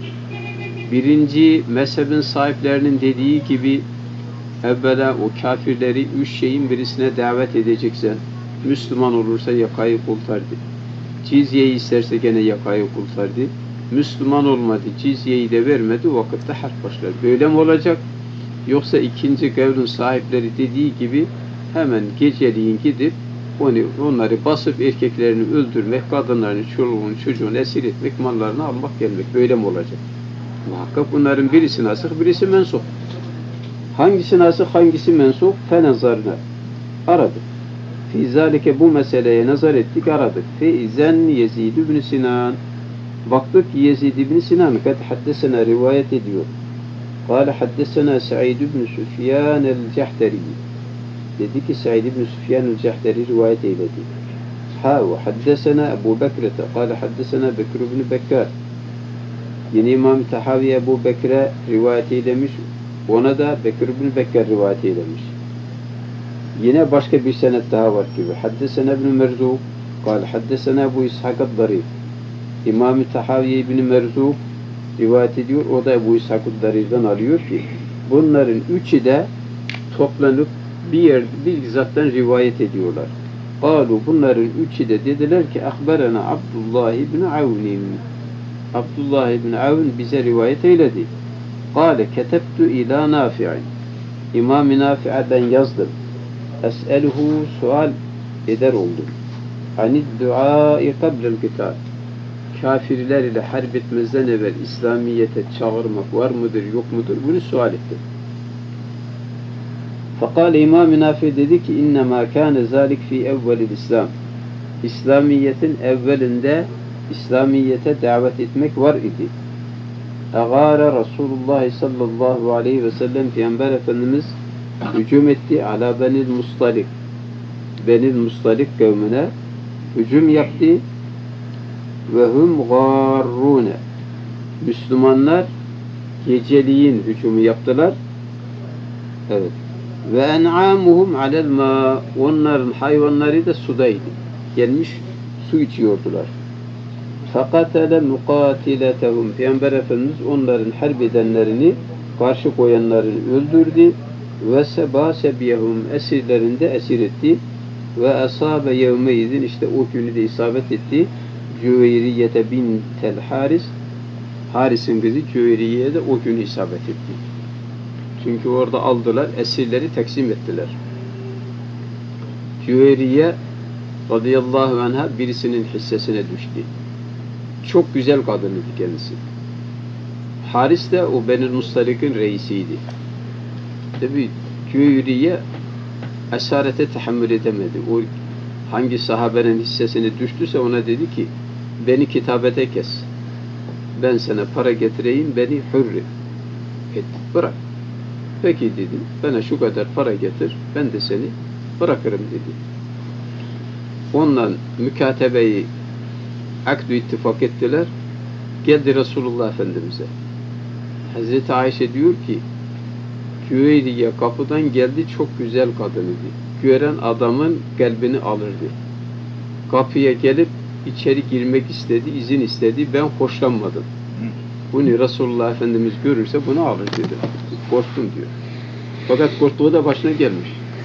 Birinci mezhebin sahiplerinin dediği gibi evvela o kafirleri üç şeyin birisine davet edeceksen Müslüman olursa yakayı kurtardı. Cizyeyi isterse gene yakayı kurtardı. Müslüman olmadı, cizyeyi de vermedi, o vakitte harp başlar. Böyle mi olacak? Yoksa ikinci kavlin sahipleri dediği gibi hemen geceliğin gidip onu, onları basıp erkeklerini öldürmek, kadınlarını, çoluğunu, çocuğunu esir etmek, mallarını almak gelmek. Böyle mi olacak? Muhakkak bunların birisi nasıh, birisi mensuh. Hangisi nasıh, hangisi mensuh? Fenazarna. Aradık. Fi zalike bu meseleye nazar ettik, aradık. Fe izen Yezid ibn Sinan. Baktık ki Yezid ibn Sinan kad haddesena rivayet ediyor. Kâle haddesena Sa'id ibn Süfyan el-Cehteri. Dedi ki Sa'id ibn Süfyan el-Cehteri rivayet eyledi. Ha ve haddesena Ebu Bekrete. Kâle haddesena Bekir ibn Bekkar. Yine İmam Tahavi Ebu Bekir'e rivayet eylemiş. Ona da Bekir ibn Bekkar rivayet eylemiş. Yine başka bir senet daha var gibi. Haddesena ibn Merzuq. Kâle haddesena Ebu İshak el-Darîr. İmam-ı Tahavi ibn Merzuq rivayet ediyor. O da Ebu İshak el-Darîr'den alıyor ki bunların üçü de toplanıp bir yer, bir zattan rivayet ediyorlar. Kalu bunların üçü de dediler ki Akberena Abdullah ibn Avnim. Abdullah ibn Avn bize rivayet eyledi. Kale ketebtu ila Nafi'in. İmam-ı Nafi'e ben yazdım. Es'eluhu sual eder oldum. Anid duai kablel kitab. Kafirler ile harp etmezden evvel İslamiyete çağırmak var mıdır, yok mudur? Bunu sual ettim. Fakat İmam-ı Nafi dedi ki innemâ kâne zâlik fî evvelil İslam. İslamiyetin evvelinde İslamiyete davet etmek var idi. Egâre Resulullah sallallahu aleyhi ve sellem Peygamber Efendimiz hücum etti ala benil Mustalik. Benil Mustalik kavmine hücum yaptı ve hum gârrûne. Müslümanlar geceliğin hücumu yaptılar. Evet. Ve en'amuhum alel mâ. Onların hayvanları da sudaydı. Gelmiş su içiyordular. Fakatele mukatiletehum. Peygamber Efendimiz onların harp edenlerini karşı koyanların öldürdü ve seba sebiyehum esirlerinde esir etti ve asabe yevmeydin işte o günü de isabet etti Cüveyriyete bintel Haris Haris'in kızı Cüveyriye'ye de o günü isabet etti. Çünkü orada aldılar, esirleri taksim ettiler. Cüveyriye radıyallahu anha birisinin hissesine düştü. Çok güzel kadınıydı kendisi. Haris de o Benül Mustalik'in reisiydi. Tabi Cüveyriye esarete tahammül edemedi. O hangi sahabenin hissesine düştüyse ona dedi ki beni kitabete kes. Ben sana para getireyim, beni hürri et. Bırak. Peki dedi. Bana şu kadar para getir, ben de seni bırakırım dedi. Onunla mükatebeyi akd-ü ittifak ettiler. Geldi Resulullah Efendimiz'e. Hazreti Ayşe diyor ki Cüveyriye kapıdan geldi, çok güzel kadınıydı. Gören adamın kalbini alırdı. Kapıya gelip içeri girmek istedi, izin istedi. Ben hoşlanmadım. Bunu Resulullah Efendimiz görürse bunu alır dedi. Korktum diyor. Fakat korktuğu da başına gelmiş.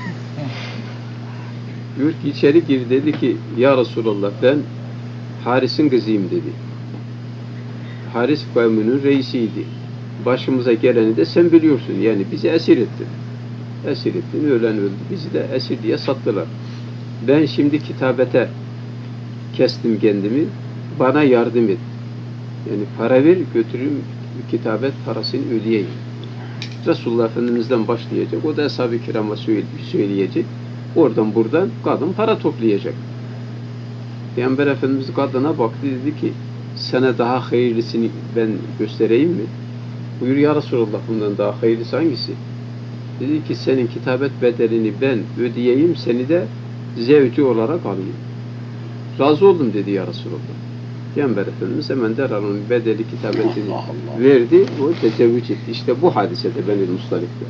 Diyor ki içeri gir, dedi ki ya Resulullah ben Haris'in kızıyım dedi. Haris kavminin reisiydi. Başımıza geleni de sen biliyorsun. Yani bizi esir ettin. Esir ettin, ölen öldü. Bizi de esir diye sattılar. Ben şimdi kitabete kestim kendimi. Bana yardım et. Yani para ver, götürün kitabet parasını ödeyeyim. Resulullah Efendimiz'den başlayacak. O da Ashab-ı Kiram'a söyleyecek. Oradan buradan kadın para toplayacak. Peygamber Efendimiz kadına baktı, dedi ki sana daha hayırlısını ben göstereyim mi? Buyur ya Resulullah, bundan daha hayırlısı hangisi? Dedi ki senin kitabet bedelini ben ödeyeyim, seni de zevci olarak alayım. Razı oldum dedi ya Resulullah. Peygamber Efendimiz hemen derhal onun bedeli kitabetini Allah Allah. verdi, o tezevvüç etti. İşte bu hadisede Benül Mustalik'te.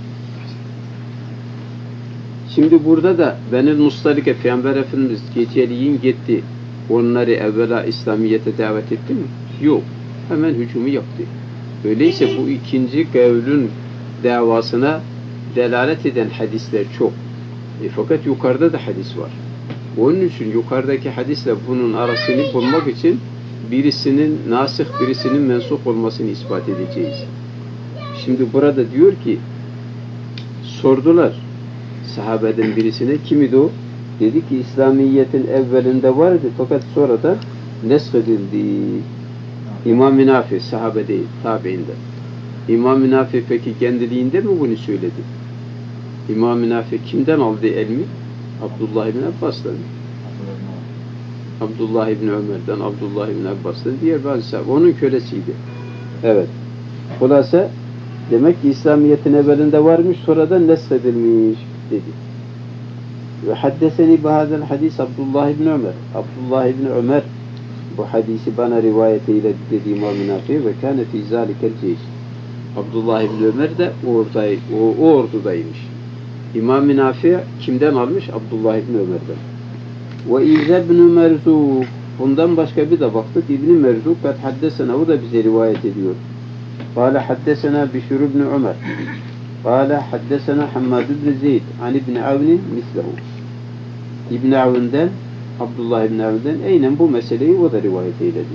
Şimdi burada da Benül Mustalik'e Peygamber Efendimiz geceliğin gitti. Onları evvela İslamiyet'e davet etti mi? Yok. Hemen hücumu yaptı. Öyleyse bu ikinci kavlün davasına delalet eden hadisler çok. E, fakat yukarıda da hadis var. Onun için yukarıdaki hadisle bunun arasını bulmak için birisinin nasih, birisinin mensuh olmasını ispat edeceğiz. Şimdi burada diyor ki sordular sahabeden birisine, kimidi o? Dedi ki İslamiyet'in evvelinde vardı fakat sonra da nesk edildi. İmam-ı Nafi, sahabe değil, tabiinde. İmam-ı Nafi peki kendiliğinde mi bunu söyledi? İmam-ı Nafi kimden aldı ilmi? Abdullah ibn Abbas'tan. Abdullah ibn Ömer'den, Abdullah ibn Abbas'tan, diğer bazı sahabe. Onun kölesiydi. Evet. Hulasa demek ki İslamiyet'in evvelinde varmış, sonra da nesk edilmiş dedi. Ve haddeseni bihâzel hadis Abdullah ibn Ömer. Abdullah ibn Ömer bu hadisi bana rivayet eyledi dedi İmam-ı Nafi ve kâne fî zâlikel ceyş. Abdullah ibn Ömer de orada, o, o ordudaymış. İmam-ı Nafi kimden almış? Abdullah ibn Ömer'den. Ve İze ibn Merzuk. Bundan başka bir de baktık. İbn Merzuk kad haddesena, o da bize rivayet ediyor. Kâle haddesena Bişr ibn Ömer. Kâle haddesena Hammad ibn Zeyd an ibn Avnin mislehu. İbn Avn'den, Abdullah ibn Avn'den aynen bu meseleyi o da rivayet eyledi.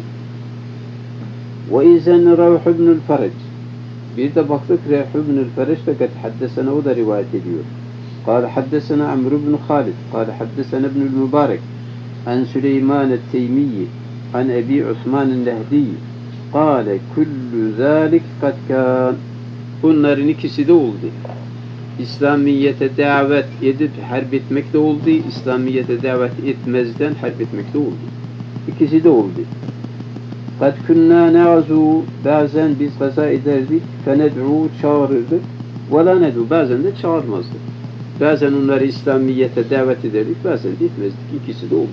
Ve İzen Ravh ibn Ferec. Bir de baktık Ravh ibn Ferec de kad haddesena, o da rivayet ediyor. قال حدثنا عمرو بن خالد قال حدثنا ابن المبارك عن سليمان التيمي عن أبي عثمان النهدي قال كل ذلك قد كان. Bunların ikisi de oldu. İslamiyete davet edip harp etmek de oldu. İslamiyete davet etmezden harp etmek de oldu. İkisi de oldu. قد كنا نعزو, bazen biz gaza ederdik. فندعو, çağırırdık. ولا ندعو, bazen de çağırmazdık. Bazen onları İslamiyet'e davet ederdik, bazen de etmezdik. İkisi de oldu.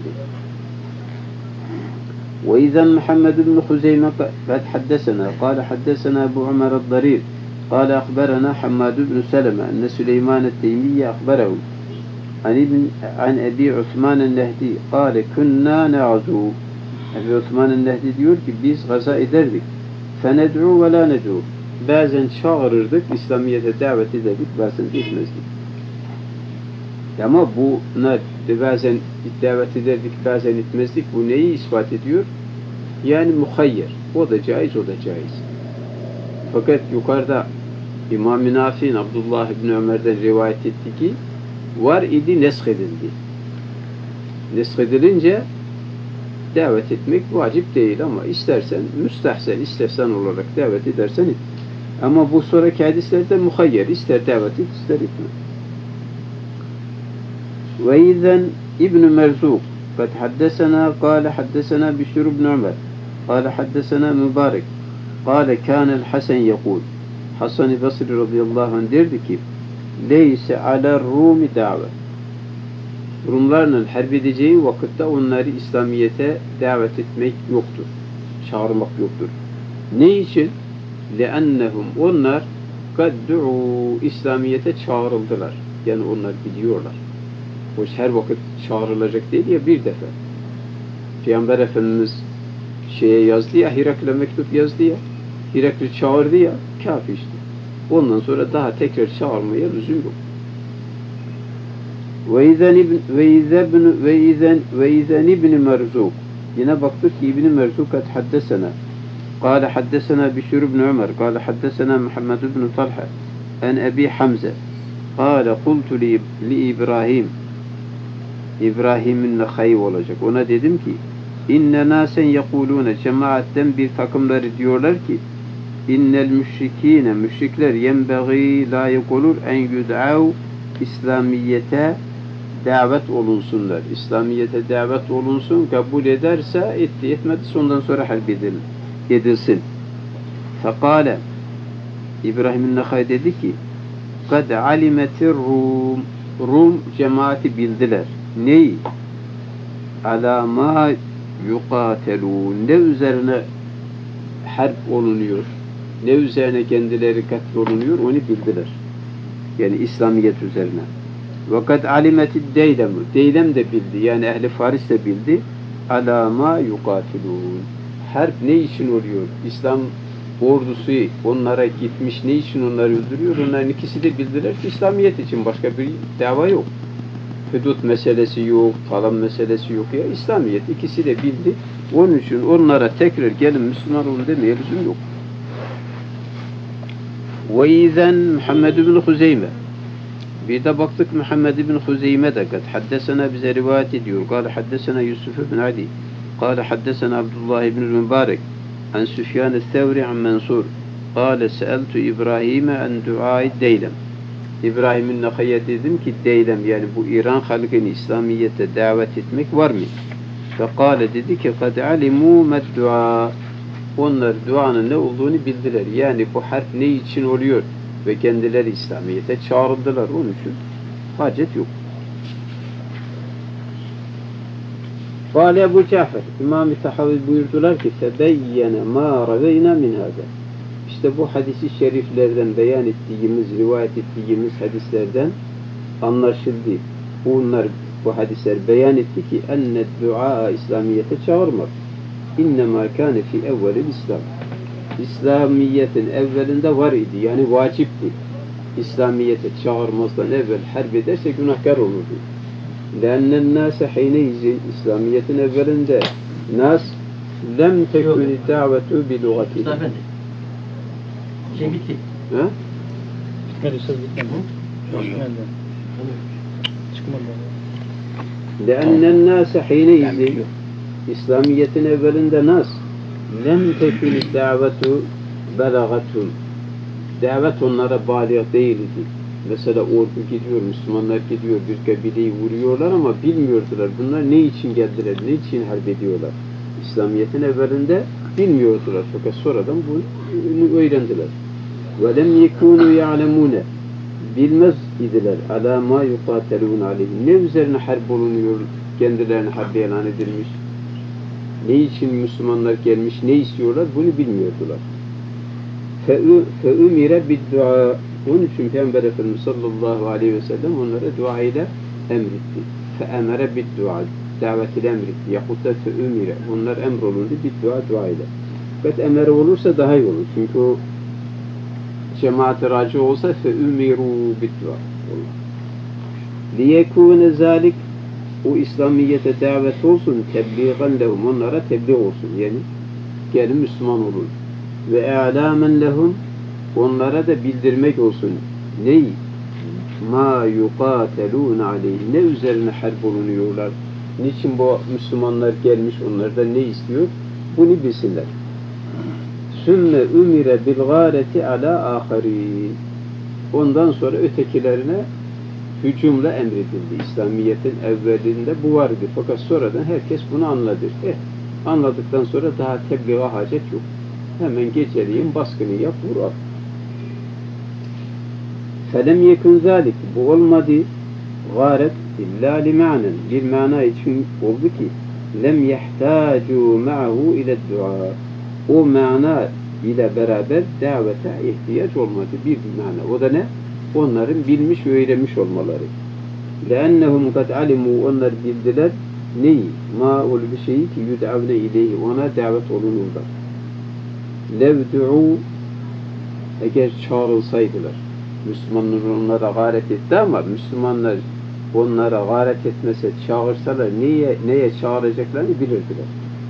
وإذا محمد بن خزيمة قد حدثنا قال حدثنا أبو عمر الضرير قال أخبرنا حماد بن سلمة أن سليمان التيمي أخبره عن ابن عن أبي عثمان النهدي قال كنا نعزو. Ebu Osman el-Nehdi diyor ki biz gaza ederdik. فندعو ولا ندعو. bazen çağırırdık, İslamiyet'e davet ederdik, bazen etmezdik. Ama buna bazen davet ederdik, bazen etmezdik. Bu neyi ispat ediyor? Yani muhayyer. O da caiz, o da caiz. Fakat yukarıda İmam-ı Nafi'nin Abdullah İbni Ömer'den rivayet etti ki var idi, nesk edildi. Nesk edilince davet etmek vacip değil ama istersen, müstehsen, istehsan olarak davet edersen et. Ama bu sonraki hadislerde muhayyer. İster davet et, ister etme. Ve izen İbn-i Merzuk kad haddesena kâle haddesena Bişir ibn Ömer kâle haddesena Mübarek kâle kânel Hasan yekûl Hasan-ı Basri radıyallahu anh derdi ki leyse ala Rumi davet Rumlarla harp edeceği vakitte onları İslamiyet'e davet etmek yoktur. Çağırmak yoktur. Ne için? لَأَنَّهُمْ Onlar قَدْ دُعُوا İslamiyet'e çağrıldılar. Yani onlar biliyorlar. Hoş her vakit çağrılacak değil ya bir defa. Peygamber Efendimiz şeye yazdı ya, Hirakle mektup yazdı ya, Hirakle çağırdı ya, kafi işte. Ondan sonra daha tekrar çağırmaya lüzum yok. وَاِذَنْ اِبْنِ مَرْزُوقٍ Yine baktık ki İbn-i Merzuk kad haddesena قال حدثنا بشير بن عمر قال حدثنا محمد بن طلحة عن أبي حمزة قال قلت لإبراهيم İbrahim'in hayy olacak. Ona dedim ki inne nasen yekulune cemaatten bir takımları diyorlar ki innel müşrikine müşrikler yenbeği layık olur en yud'av İslamiyete davet olunsunlar. İslamiyete davet olunsun, kabul ederse etti, etmedi, ondan sonra harp edilsin. Fekale İbrahim'in Nakhay dedi ki kad alimetir Rum Rum cemaati bildiler. Neyi? Ala ma yukatelun ne üzerine harp olunuyor, ne üzerine kendileri katlolunuyor onu bildiler. Yani İslamiyet üzerine. Vakat alimetid deylem Deylem de bildi. Yani ehli Faris de bildi. Ala ma yukatilun harp ne için oluyor? İslam ordusu onlara gitmiş, ne için onları öldürüyor? Onların ikisi de bildiler ki İslamiyet için, başka bir dava yok. Hudut meselesi yok, talan meselesi yok ya. İslamiyet ikisi de bildi. Onun için onlara tekrar gelin Müslüman olun demeye lüzum yok. Ve izen Muhammed ibn Huzeyme Bir de baktık Muhammed ibn Huzeyme de kad haddesena bize rivayet ediyor. Kâle haddesena Yusuf ibn Adi. Kâle haddesena Abdullah ibn Mübarek. An Süfyan el-Thevri an Mansur. Kâle seeltu İbrahim'e an duâi deylem. İbrahim'in Nakhay'a dedim ki deylem yani bu İran halkını İslamiyet'e davet etmek var mı? Fekâle dedi ki kad alimû med dua. Onlar duanın ne olduğunu bildiler. Yani bu harf ne için oluyor? Ve kendileri İslamiyet'e çağrıldılar. Onun için hacet yok. Kâle Ebu Cafer İmam-ı Tahavi buyurdular ki febeyyene mâ raveyna min hâzâ. İşte bu hadisi şeriflerden beyan ettiğimiz, rivayet ettiğimiz hadislerden anlaşıldı. Bunlar, bu hadisler beyan etti ki enne dua İslamiyet'e çağırmak. İnnemâ kâne fî evvelil İslam. İslamiyet'in evvelinde var idi. Yani vacipti. İslamiyet'e çağırmazdan evvel harp ederse günahkar olurdu. Lânnen nâse hîneyizin İslamiyet'in evvelinde nas lem tekûni da'vetu bi lugatihim. Şey bitti. Ha? Bitmedi, söz bitmedi. Bitmedi. Çıkmadı. Lânnen nâse hîneyizin İslamiyet'in evvelinde nas lem tekûni da'vetu belagatum. Davet onlara bâliğ değildi. Mesela ordu gidiyor, Müslümanlar gidiyor, bir kabileyi vuruyorlar ama bilmiyordular. Bunlar ne için geldiler, ne için harp ediyorlar? İslamiyet'in evvelinde bilmiyordular. Fakat sonradan bunu öğrendiler. وَلَمْ يَكُونُوا يَعْلَمُونَ Bilmez idiler. عَلَى مَا يُقَاتَلُونَ عَلَيْهِ Ne üzerine harp olunuyor, kendilerine harp ilan edilmiş. Ne için Müslümanlar gelmiş, ne istiyorlar bunu bilmiyordular. فَاُمِرَ بِالدُّعَى Onun için Peygamber Efendimiz sallallahu aleyhi ve sellem onlara dua ile emretti. فَاَمَرَ بِالدُّعَى Davet ile emretti. Yahut da فَاُمِرَ Bunlar emrolundu bir dua dua ile. Fakat emre olursa daha iyi olur. Çünkü o cemaat-i raci olsa fe ümiru bid-dua. Liyekûne zâlik, o İslamiyete davet olsun, tebliğen lehum, onlara tebliğ olsun. Yani gelin Müslüman olun. Ve e'lâmen lehum, onlara da bildirmek olsun. Ney? Ma yuqatelûne aleyhi, ne üzerine harp olunuyorlar? Niçin bu Müslümanlar gelmiş, onlardan ne istiyor? Bunu bilsinler. Sümme ümire bil gâreti alâ âkharîn. Ondan sonra ötekilerine hücumla emredildi. İslamiyet'in evvelinde bu vardı. Fakat sonradan herkes bunu anladı. Eh, anladıktan sonra daha tebliğe hacet yok. Hemen geceleyin baskını yap, vur at. Felem yekun zâlik. Bu olmadı. Gâret illa li ma'nen. Bir mana için oldu ki lem yehtâcu ma'hu ile dua. O mana ile beraber davete ihtiyaç olmadı. Bir mana. O da ne? Onların bilmiş ve öğrenmiş olmaları. لَاَنَّهُمْ قَدْ عَلِمُوا, onlar bildiler. Neyi? Ma ol bir şeyi ki yud'avne ileyhi, ona davet olunurlar. لَوْدُعُوا, eğer çağrılsaydılar. Müslümanlar onlara gayret etti ama Müslümanlar onlara gayret etmese, çağırsalar neye, neye çağıracaklarını bilirdiler.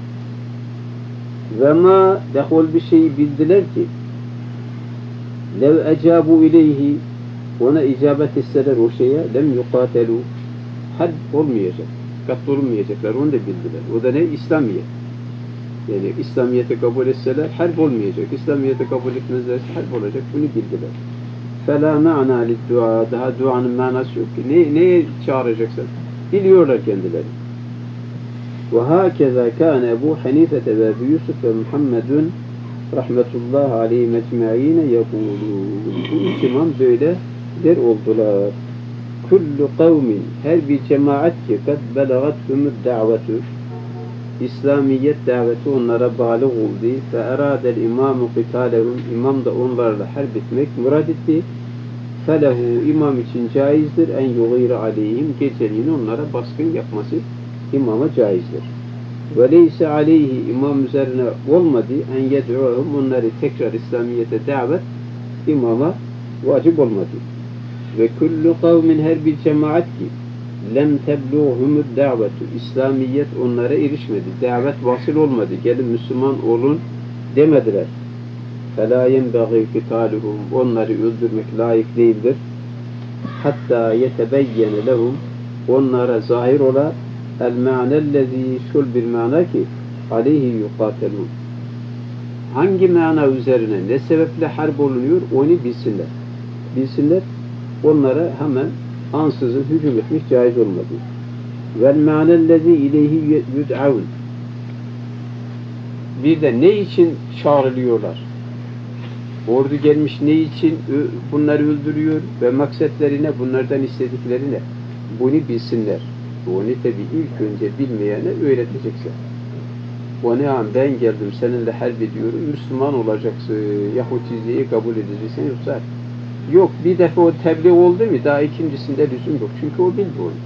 Ve ma dehol bir şeyi bildiler ki lev ecabu ileyhi, ona icabet etseler o şeye lem yukatelu, harp olmayacak, katılmayacaklar, onu da bildiler. O da ne? İslamiyet. Yani İslamiyet'i kabul etseler harp olmayacak. İslamiyet'i kabul etmezlerse harp olacak. Bunu bildiler. فَلَا مَعْنَا لِلْدُعَى, daha duanın manası yok ki. Ne, neye çağıracaksın? Biliyorlar kendileri. وَهَاكَذَا كَانَ Ebu Hanifete ve Ebu Yusuf ve Muhammedun rahmetullahi aleyhim ecma'ine yekûlûn. Bu üç imam böyle der oldular. Kullu kavmin, her bir cemaat ki kad belagathumud da'vetu, İslamiyet daveti onlara bağlı oldu. Fe eradel imamu qitalehum, imam da onlarla harp etmek murad etti. Felehu, imam için caizdir en yugîre aleyhim, geceliğin onlara baskın yapması imama caizdir. Ve leyse aleyhi, imam üzerine olmadı en yed'uhum, onları tekrar İslamiyete davet imama vacip olmadı. Ve kullu kavmin, her bir cemaat ki lem tebluğhumud davetu, İslamiyet onlara erişmedi, davet vasıl olmadı, gelin Müslüman olun demediler. فَلَا يَنْبَغِي قِتَالُهُمْ, onları öldürmek layık değildir. Hatta yetebeyyene lehum, onlara zahir ola el ma'nellezî, şul bir mana ki aleyhi yukatelun, hangi mana üzerine ne sebeple harp olunuyor onu bilsinler. Bilsinler, onlara hemen ansızın hücum etmek caiz olmadı. Vel ma'nellezî ileyhi yud'avun, bir de ne için çağrılıyorlar? Ordu gelmiş ne için bunları öldürüyor ve maksatlarına, bunlardan istediklerine bunu bilsinler. Bunu tabi ilk önce bilmeyene öğreteceksin. O ne an ben geldim seninle harp ediyorum, Müslüman olacaksın, Yahudiliği kabul edeceksin, yoksa yok, bir defa o tebliğ oldu mu daha ikincisinde lüzum yok. Çünkü o bildi onu.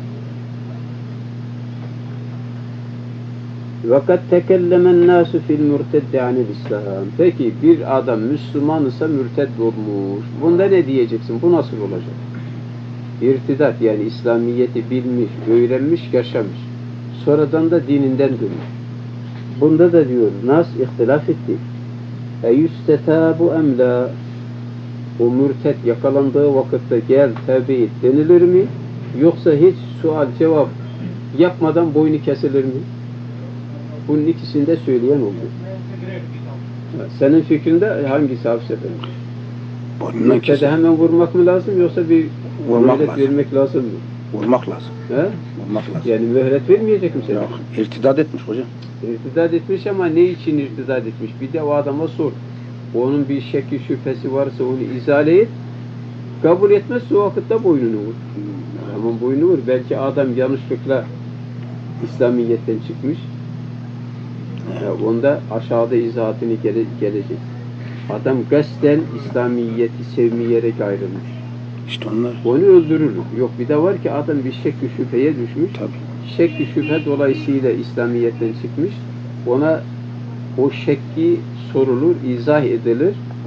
وَقَدْ تَكَلَّمَ النَّاسُ فِي الْمُرْتَدِّ عَنِ الْإِسْلَامِ. Peki bir adam Müslüman ise mürted olmuş. Bunda ne diyeceksin? Bu nasıl olacak? İrtidat, yani İslamiyet'i bilmiş, öğrenmiş, yaşamış. Sonradan da dininden dönmüş. Bunda da diyor, nas ihtilaf etti. اَيُسْتَتَابُ اَمْ لَا, o mürted yakalandığı vakitte gel tevbe et denilir mi? Yoksa hiç sual cevap yapmadan boynu kesilir mi? Bunun ikisini de söyleyen oldu. Senin fikrinde hangisi hafifsetin? Mürtede hemen vurmak mı lazım yoksa bir mühlet vermek lazım mı? Vurmak lazım. He? Vurmak lazım. Yani mühlet vermeyecek mi sen? Yok, irtidat etmiş hocam. İrtidat etmiş ama ne için irtidat etmiş? Bir de o adama sor. Onun bir şekli şüphesi varsa onu izale et. Kabul etmezse o vakitte boynunu vur. Ama boynunu vur. Belki adam yanlışlıkla İslamiyet'ten çıkmış. Ya onda aşağıda izahatını gele, gelecek. Adam gasten İslamiyet'i sevmeyerek ayrılmış. İşte onlar. Onu öldürür. Yok bir de var ki adam bir şekli şüpheye düşmüş. Tabii. Şekli şüphe dolayısıyla İslamiyet'ten çıkmış. Ona o şekki sorulur, izah edilir.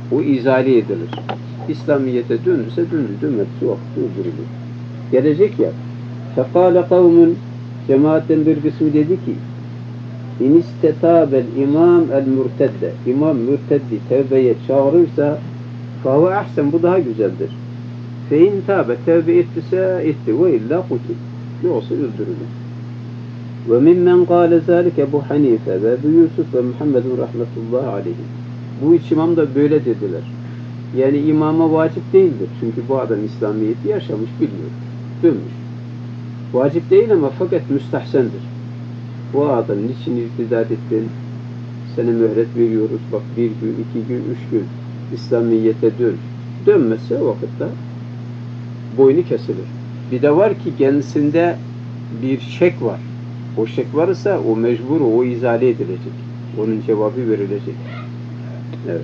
O izale edilir. İslamiyet'e döndürse döndü, dönmediyse o vakit öldürülür. Gelecek ya. Fekâle kavmun, cemaatten bir kısmı dedi ki, İn istetâbel imam el mürtedde. İmam mürteddi tevbeye çağırırsa fâve ahsen, bu daha güzeldir. Fe in tâbe, tevbe ettiyse etti ve illa kutil. Yoksa öldürülür. Ve mimmen kâle zâlike Ebu Hanife ve Ebu Yusuf ve Muhammedun rahmetullahi aleyhi. Bu üç imam da böyle dediler. Yani imama vacip değildir. Çünkü bu adam İslamiyet'i yaşamış, biliyor. Dönmüş. Vacip değil ama fakat müstahsendir. Bu adam niçin irtidat ettin? Sana mühlet veriyoruz. Bak bir gün, iki gün, üç gün İslamiyet'e dön. Dönmezse o vakitte boynu kesilir. Bir de var ki kendisinde bir şek var. O şek varsa o mecbur, o izale edilecek. Onun cevabı verilecek. Evet.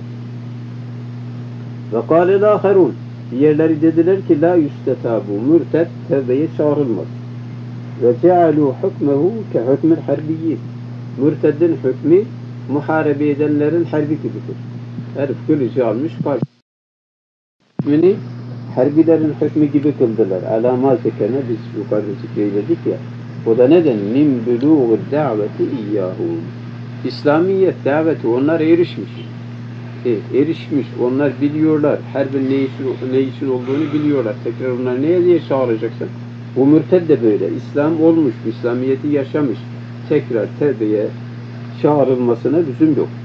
Ve kâlel âherûn. Diğerleri dediler ki la yüstetâbu, mürted tevbeye çağrılmaz. Ve cealû hukmehu ke hukmil harbiyyin. Mürteddin hükmü muharebe edenlerin harbi gibidir. Herif kılıcı almış karşı. Hükmünü harbilerin hükmü gibi kıldılar. Alâmâ zekene biz yukarıda zikreyledik ya. O da neden? Min bülûğu daveti iyyâhû. İslamiyet daveti onlar erişmiş. E, erişmiş. Onlar biliyorlar. Harbin ne için, ne için olduğunu biliyorlar. Tekrar onlar neye diye çağıracaksın? Bu mürted de böyle. İslam olmuş. İslamiyeti yaşamış. Tekrar tevbeye çağrılmasına lüzum yok.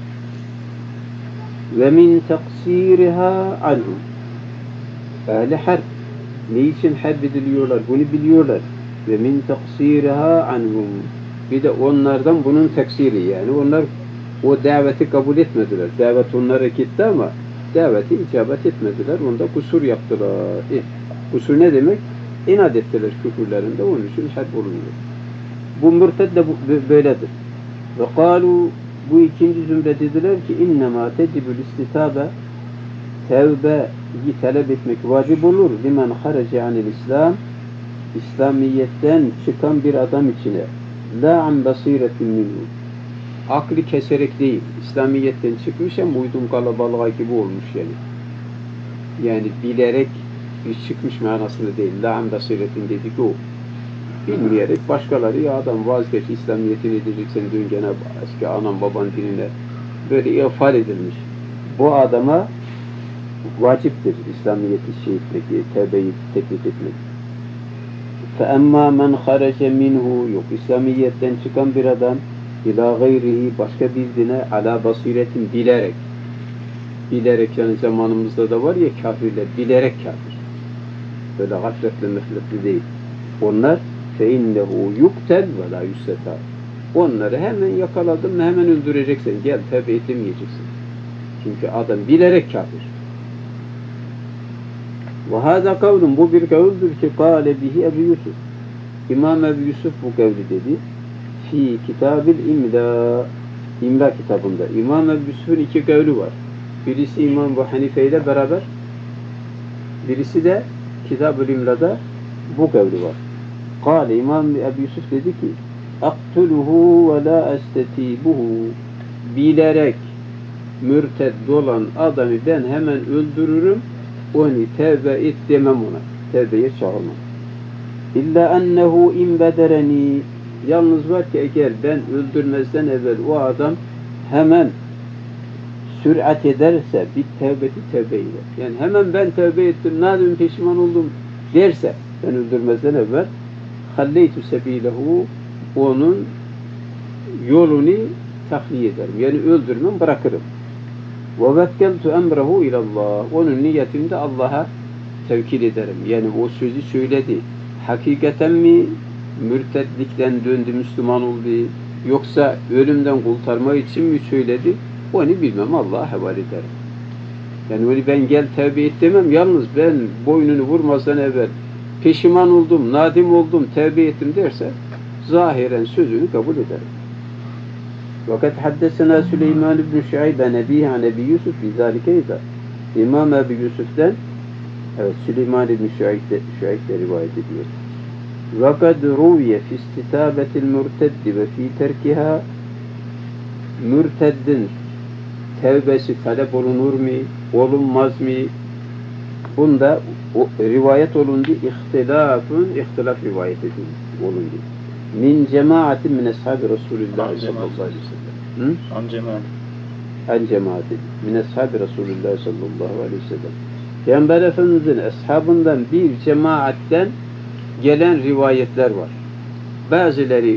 Ve min taksiriha anhum. Ehli harp. Ne için harp ediliyorlar? Bunu biliyorlar. Ve min taksiriha anhum. Bir de onlardan bunun taksiri, yani onlar o daveti kabul etmediler. Davet onlara gitti ama daveti icabet etmediler. Onda kusur yaptılar. E, kusur ne demek? İnat ettiler küfürlerinde. Onun için harp olunuyor. Bu mürted de böyledir. Ve kâlu, bu ikinci zümre dediler ki innemâ tecibül istitabe, tevbeyi talep etmek vacip olur. Limen harece anil İslam, İslamiyetten çıkan bir adam içine. La an basiretin minhu. Aklı keserek değil. İslamiyetten çıkmış ama uydum kalabalığa gibi olmuş yani. Yani bilerek bir çıkmış manasında değil. La an basiretin dedik o. Bilmeyerek başkaları ya adam vazgeç İslamiyetini edeceksen dön gene eski anan baban dinine. Böyle ifade edilmiş. Bu adama vaciptir İslamiyet'i şey etmek, tevbeyi teklif etmek. فَاَمَّا مَنْ خَرَجَ مِنْهُ yok. İslamiyet'ten çıkan bir adam ila gayrihi başka bir dine ala basiretin bilerek. Bilerek yani zamanımızda da var ya kafirler bilerek kafir. Böyle gafletle mefletli değil. Onlar فَاِنَّهُ يُقْتَلْ وَلَا يُسَّتَى. Onları hemen yakaladın mı hemen öldüreceksin. Gel tevbe etmeyeceksin. Çünkü adam bilerek kafir. وَهَذَا قَوْلٌ bu bir kavuldur ki قَالَ بِهِ Ebu Yusuf. İmam Ebu Yusuf bu kavli dedi. Fi kitabil imla. İmla kitabında. İmam Ebu Yusuf'un iki kavli var. Birisi İmam Ebu Hanife ile beraber. Birisi de Kitab-ül İmla'da bu kavli var. Kâle İmam Ebu Yusuf dedi ki aktuluhu ve la estetibuhu. Bilerek mürted olan adamı ben hemen öldürürüm. Onu tevbe et demem ona. Tevbeye çağırmam. İlla ennehu in bedereni. Yalnız var ki eğer ben öldürmezden evvel o adam hemen sürat ederse bir tevbeti tevbe eder. Yani hemen ben tevbe ettim, nadim pişman oldum derse ben öldürmezden evvel halleytü sebilehu onun yolunu tahliye ederim. Yani öldürmem, bırakırım. وَوَكَّلْتُ اَمْرَهُ اِلَى اللّٰهِ onun niyetini de Allah'a tevkil ederim. Yani o sözü söyledi. Hakikaten mi mürtedlikten döndü, Müslüman oldu, yoksa ölümden kurtarma için mi söyledi? Onu bilmem, Allah'a havale ederim. Yani onu ben gel tevbe et demem, yalnız ben boynunu vurmazdan evvel peşiman oldum, nadim oldum, tevbe ettim derse zahiren sözünü kabul ederim. Fakat haddesena Süleyman ibn Şuayb nebihi an Ebi Yusuf bizalike izah. İmam Ebu Yusuf'ten evet Süleyman ibn Şuayb de, Şuayb de rivayet ediyor. Vakad ruviye fi istitabetil mürteddi ve fi terkiha mürteddin tevbesi talep olunur mu? olunmaz mı? Bunda o, rivayet olundu. İhtilafın, ihtilaf rivayet edildi. Olundu. Min cemaatin min ashabi Resulullah sallallahu aleyhi ve sellem. Hı? An cemaat. En cemaati min ashabi Resulullah sallallahu aleyhi ve sellem. Peygamber Efendimiz'in ashabından bir cemaatten gelen rivayetler var. Bazıları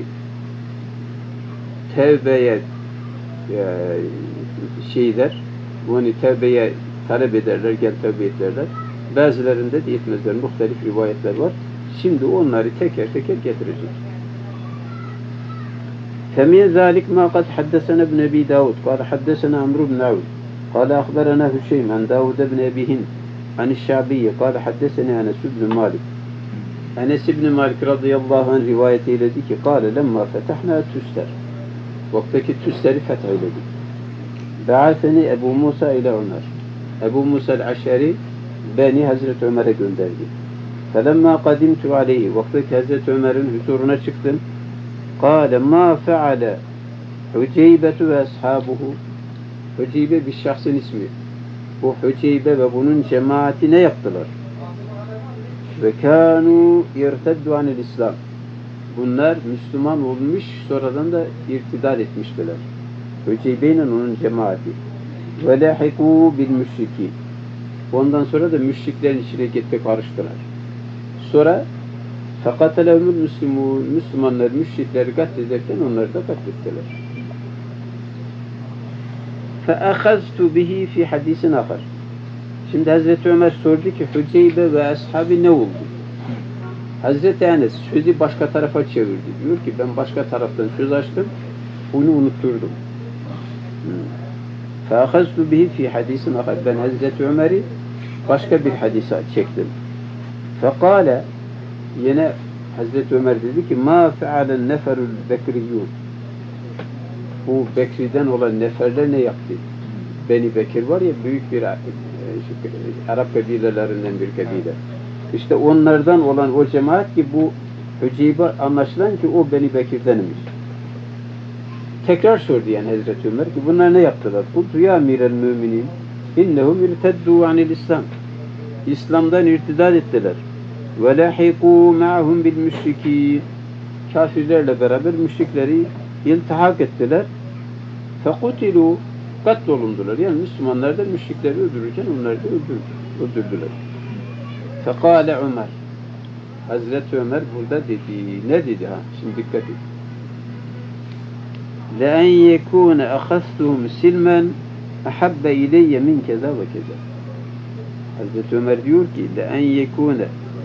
tevbeye e, şeyler, onu tevbeye talep ederler, gel tevbe ederler. Bazılarında da etmezler. Muhtelif rivayetler var. Şimdi onları teker teker getirecek. فمن ذلك ما قد حدثنا ابن أبي داود قال حدثنا عمرو بن عون قال أخبرنا هشيم عن داود بن أبي هند عن الشعبي قال حدثني أنس بن مالك أنس بن مالك رضي الله عنه روايته لديك قال لما فتحنا تستر وقتك تستر فتح لديك بعثني أبو موسى إلى عمر أبو موسى العشري بني Hazreti Ömer'e gönderdi. فلما قدمت عليه وقتك Hazreti Ömer'in huzuruna çıktım. قال ما فعل Hüceybe ve ashabuhu. Hüceybe bir şahsın ismi. Bu Hüceybe ve bunun cemaati ne yaptılar? Ve kânû irteddu anil İslam. Bunlar Müslüman olmuş, sonradan da irtidal etmiştiler. Hüceybe ile onun cemaati. Ve lehikû bil müşrikîn. Ondan sonra da müşriklerin içine gitti, karıştılar. Sonra فَقَتَلَهُمُ Müslüman, Müslümanlar müşrikleri katlederken onları da katlettiler. فَأَخَذْتُ بِهِ فِي حَدِيثٍ آخر. Şimdi Hazreti Ömer sordu ki Hüceybe ve ashabı ne oldu? Hazreti Enes sözü başka tarafa çevirdi. Diyor ki ben başka taraftan söz açtım, bunu unutturdum. فَأَخَذْتُ بِهِ فِي حَدِيثٍ آخر. Ben Hazreti Ömer'i başka bir hadise çektim. فَقَالَ Yine Hazreti Ömer dedi ki ma fe'alen neferul bekriyyun. Bu Bekri'den olan neferler ne yaptı? Beni Bekir var ya, büyük bir e, Arap kabilelerinden bir kabile. İşte onlardan olan o cemaat ki bu Hüceybe anlaşılan ki o Beni Bekir'denmiş. Tekrar sordu yani Hazreti Ömer ki bunlar ne yaptılar? Kultu ya amirel müminin innehum irteddu anil İslam. İslam'dan irtidad ettiler. Ve lehikû ma'hum bil müşrikîn. Kafirlerle beraber müşrikleri iltihak ettiler. Fekutilû. Katlolundular. Yani Müslümanlar da müşrikleri öldürürken onları da öldürdüler. Fekâle Ömer. Hazreti Ömer burada dedi. Ne dedi ha? Şimdi dikkat et. لَاَنْ يَكُونَ اَخَذْتُهُمْ سِلْمًا اَحَبَّ اِلَيَّ مِنْ كَذَا وَكَذَا. Hazreti Ömer diyor ki لَاَنْ يَكُونَ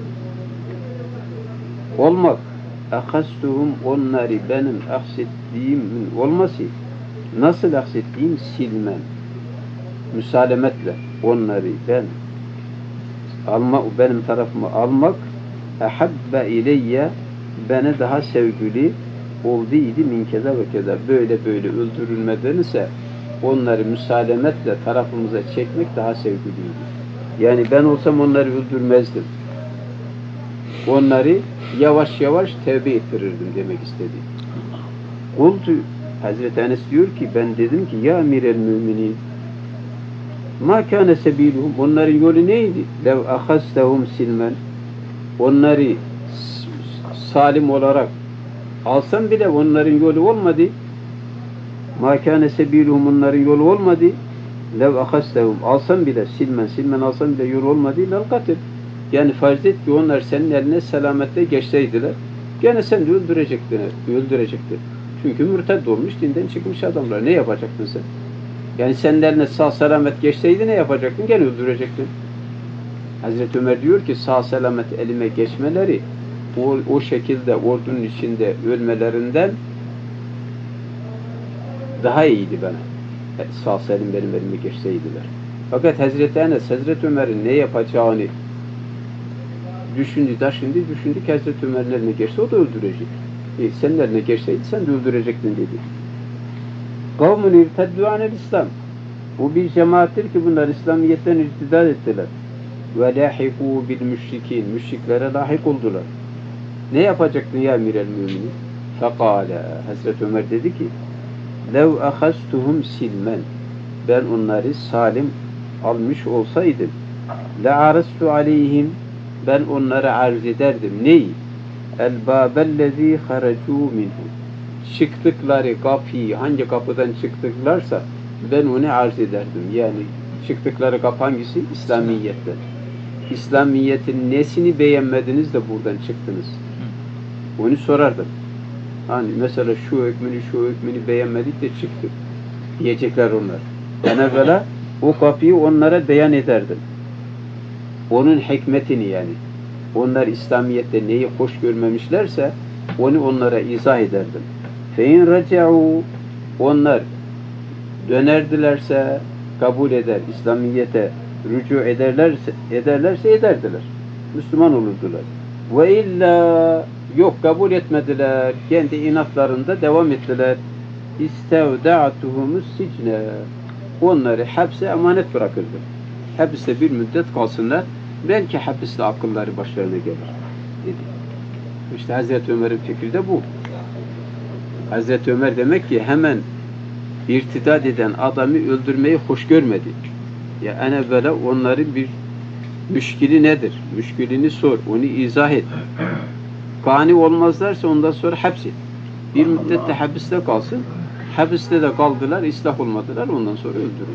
olmak اَخَذْتُهُمْ onları benim aksettiğimin olması nasıl aksettiğim silmen müsalemetle onları ben alma, benim tarafıma almak اَحَبَّ اِلَيَّ bana daha sevgili olduydu min keza ve keza böyle böyle öldürülmedense onları müsalemetle tarafımıza çekmek daha sevgiliydi. Yani ben olsam onları öldürmezdim. Onları yavaş yavaş tevbe ettirirdim demek istedi. Kultu Hazreti Enes diyor ki ben dedim ki ya amirel müminin ma kâne sebiluhum onların yolu neydi? Lev ahastehum silmen onları salim olarak alsam bile onların yolu olmadı. Ma kâne sebiluhum onların yolu olmadı. Lev ahastehum alsam bile silmen silmen alsam bile yolu olmadı. Lel katil. Yani farz et ki onlar senin eline selametle geçseydiler gene sen de öldürecektin. öldürecektin. Çünkü mürted olmuş, dinden çıkmış adamlar. Ne yapacaktın sen? Yani senin eline sağ selamet geçseydi ne yapacaktın? Gene öldürecektin. Hazreti Ömer diyor ki sağ selamet elime geçmeleri o, o şekilde ordunun içinde ölmelerinden daha iyiydi bana. Sağ selim benim elime geçseydiler. Fakat Hazreti Enes, Hazreti Ömer'in ne yapacağını düşündü, taşındı, düşündü ki Hazreti Ömer'in eline geçse o da öldürecek. E, senin eline geçseydi sen de öldürecektin dedi. Kavmun irteddu anel İslam. Bu bir cemaattir ki bunlar İslamiyet'ten irtidad ettiler. Ve lahikû bil müşrikîn. Müşriklere lahik oldular. Ne yapacaktın ya emirel müminin? Fekâle. Hazreti Ömer dedi ki lev ahastuhum silmen. Ben onları salim almış olsaydım la arastu aleyhim ben onlara arz ederdim. Neyi? El babellezî haracu minhu. Çıktıkları kapıyı hangi kapıdan çıktıklarsa ben onu arz ederdim. Yani çıktıkları kapı hangisi? İslamiyetten. İslamiyetin nesini beğenmediniz de buradan çıktınız? Onu sorardım. Hani mesela şu hükmünü şu hükmünü beğenmedik de çıktık diyecekler onlar. Ben evvela o kapıyı onlara beyan ederdim. Onun hikmetini yani. Onlar İslamiyet'te neyi hoş görmemişlerse onu onlara izah ederdim. Fein raca'u onlar dönerdilerse kabul eder, İslamiyet'e rücu ederlerse ederlerse ederdiler. Müslüman olurdular. Ve illa yok kabul etmediler. Kendi inatlarında devam ettiler. İstevda'tuhumus sicne. Onları hapse emanet bırakırdı. Hapiste bir müddet kalsınlar. Belki hapiste akılları başlarına gelir dedi. İşte Hazreti Ömer'in fikri de bu. Hazreti Ömer demek ki hemen irtidat eden adamı öldürmeyi hoş görmedi. Ya en evvela onların bir müşkili nedir? Müşkilini sor, onu izah et. Kani olmazlarsa ondan sonra hapset. Bir müddet de hapiste kalsın. Hapiste de kaldılar, ıslah olmadılar, ondan sonra öldürün.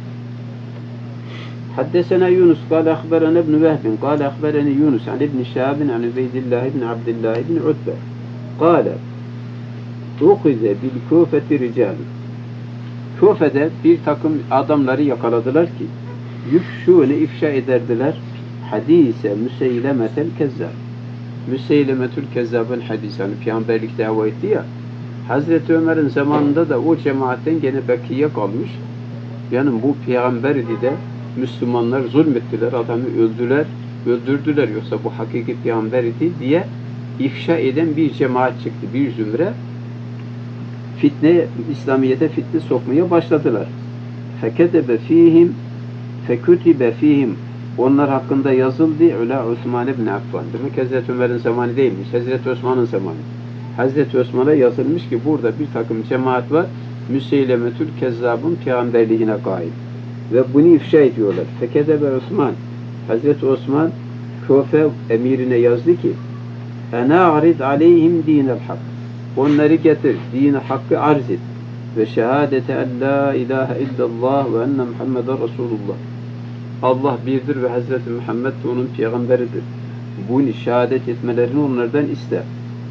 Haddesena Yunus, kâle akhberana ibn Vehbin, kâle akhberani Yunus, an ibn Şahabin, an Ubeydillah ibn Abdillah ibn Utbe. Kâle, ukize bil kûfeti ricâli. Kûfe'de bir takım adamları yakaladılar ki, yufşûne ifşa ederdiler, hadise Müseylemetel kezzab. Müseylemetül kezzabın hadisi, hani peygamberlik dava etti ya, Hazreti Ömer'in zamanında da o cemaatten gene bakiye kalmış. Yani bu peygamberi de Müslümanlar zulmettiler, adamı öldüler, öldürdüler. Yoksa bu hakiki peygamber idi diye ifşa eden bir cemaat çıktı, bir zümre. Fitne, İslamiyet'e fitne sokmaya başladılar. Feketebe fihim fekutibe fihim. Onlar hakkında yazıldı. Ula Osman ibn Affan. Demek Hazreti Ömer'in zamanı değilmiş. Hazreti Osman'ın zamanı. Hazreti Osman'a yazılmış ki burada bir takım cemaat var. Müseylemetül Kezzab'ın peygamberliğine kail. Ve bunu ifşa ediyorlar. Feketebe Osman. Hazreti Osman Küfe emirine yazdı ki Ena arid aleyhim dinel hak. Onları getir. Dini hakkı arz et. Ve şehadete en la ilahe illallah ve enne Muhammeden Resulullah. Allah birdir ve Hazreti Muhammed de onun peygamberidir. Bunu şehadet etmelerini onlardan iste.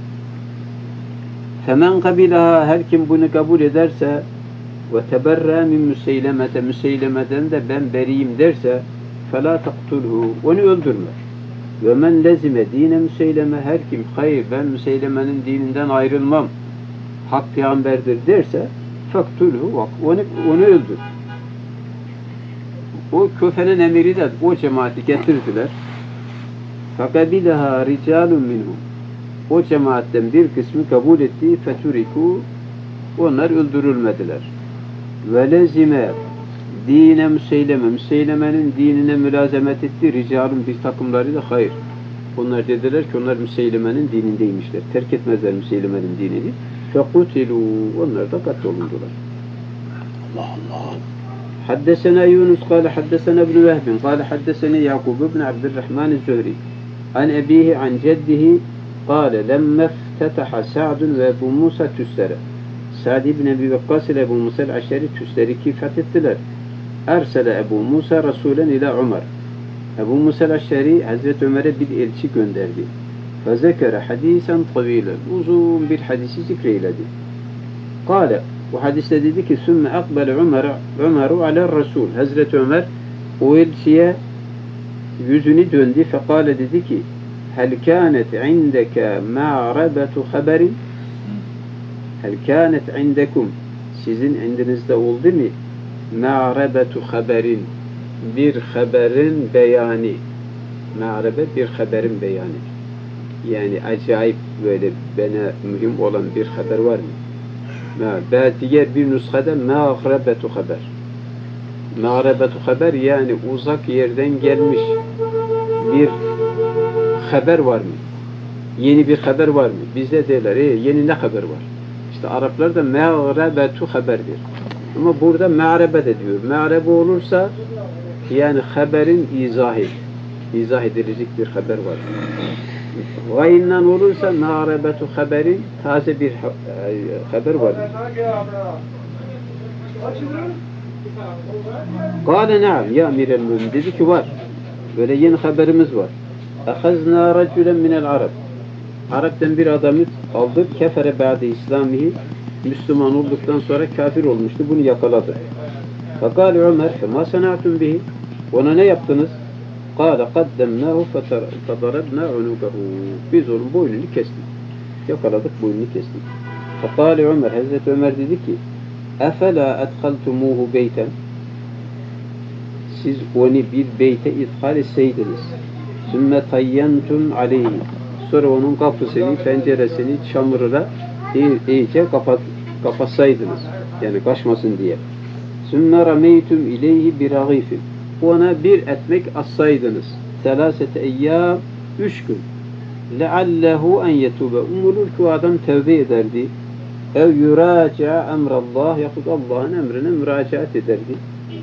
Femen kabilaha, her kim bunu kabul ederse ve teberra min müseylemete, müseylemeden de ben beriyim derse fela taktulhu, onu öldürme. Ve men lezime dine müseyleme, her kim hayır ben müseylemenin dininden ayrılmam, hak peygamberdir derse faktulhu, onu, onu öldür. O Küfe'nin emiri de o cemaati getirdiler. Fakabilaha ricalun minhum. O cemaatten bir kısmı kabul etti. Feturiku. Onlar öldürülmediler. Ve lezime dine müseyleme. Müseylemenin dinine mülazemet etti. Ricalun bir takımları da hayır. Onlar dediler ki onlar Müseylemenin dinindeymişler. Terk etmezler Müseylemenin dinini. Fekutilu. Onlar da katolundular. Allah Allah. حدثنا يونس قال حدثنا ابن وهب قال حدثني يعقوب بن عبد الرحمن الزهري عن أبيه عن جده قال لما افتتح سعد وأبو موسى تستر سعد بن أبي وقاص أبو موسى العشري تستري كيف فتتلر أرسل أبو موسى رسولا إلى عمر أبو موسى العشري حضرت عمر بالإلشي gönderdi فذكر حديثا طويلا uzun bir hadisi zikreyledi قال bu hadiste dedi ki sümme akbele Ömer Ömer'u ala Resul. Hazreti Ömer o elçiye yüzünü döndü. Fekale dedi ki hel kânet indeke ma'rabetu haberin hel kânet indekum sizin indinizde oldu mu ma'rabetu haberin bir haberin beyanı ma'rabe bir haberin beyanı yani acayip böyle bana mühim olan bir haber var mı? Ve diğer bir nüshada mağrebetu haber. Mağrebetu haber yani uzak yerden gelmiş bir haber var mı? Yeni bir haber var mı? Bizde derler, e, yeni ne haber var? İşte Araplarda mağrebetu haberdir. Ama burada mağrebe de diyor. Mağrebe olursa Yani haberin izahı. İzah edilecek bir haber var. Gayından olursa nârebetu haberin taze bir ha haber var. Kâle ne'am ya emirel mümin. Dedi ki var. Böyle yeni haberimiz var. Ehazna racülen minel arab. Arap'tan bir adamı aldık. Kefere ba'de İslamihi. Müslüman olduktan sonra kafir olmuştu. Bunu yakaladı. Fakâle Ömer fema sena'tum bihi. Ona ne yaptınız? Kâle kaddemnâhu fedarabnâ unukahu. Biz onun boynunu kestik. Yakaladık, boynunu kestik. Fakâle Ömer, Hazreti Ömer dedi ki efela edhaltumuhu beyten. Siz onu bir beyte idhal etseydiniz. Sümme tayyentum aleyhi. Sonra onun kapısını, penceresini çamurla iyice kapat, kapatsaydınız. Yani kaçmasın diye. Sümme rameytum ileyhi bir agifim. Ona bir ekmek assaydınız. Selasete eyyâb, üç gün. Leallehu en yetûbe. Umulur ki o adam tevbe ederdi. Ev yurâci'a emrallah. Yahut Allah'ın emrine müracaat ederdi.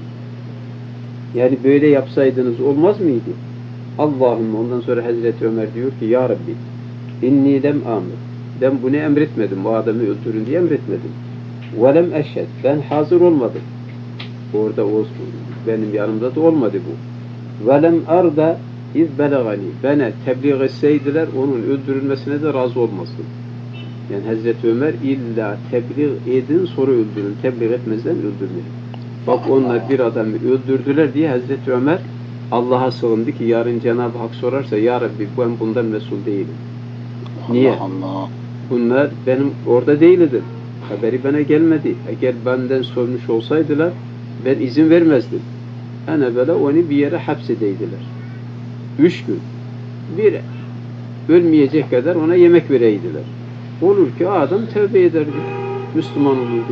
Yani böyle yapsaydınız olmaz mıydı? Allahümme. Ondan sonra Hazreti Ömer diyor ki ya Rabbi inni lem amir. Ben bunu emretmedim. O adamı öldürün diye emretmedim. Ve lem eşhed. Ben hazır olmadım. Orada olsun. Benim yanımda da olmadı bu. Velem arda iz belagani. Bana tebliğ etseydiler onun öldürülmesine de razı olmazdım. Yani Hazreti Ömer illa tebliğ edin sonra öldürün. Tebliğ etmezden öldürmeyin. Bak onlar bir adamı öldürdüler diye Hazreti Ömer Allah'a sığındı ki yarın Cenab-ı Hak sorarsa ya Rabbi ben bundan mesul değilim. Niye? Allah Allah. Bunlar benim orada değildim. Haberi bana gelmedi. Eğer benden sormuş olsaydılar ben izin vermezdim. Ana böyle onu bir yere hapsedeydiler. Üç gün. Bir ölmeyecek kadar ona yemek vereydiler. Olur ki adam tövbe ederdi. Müslüman olurdu.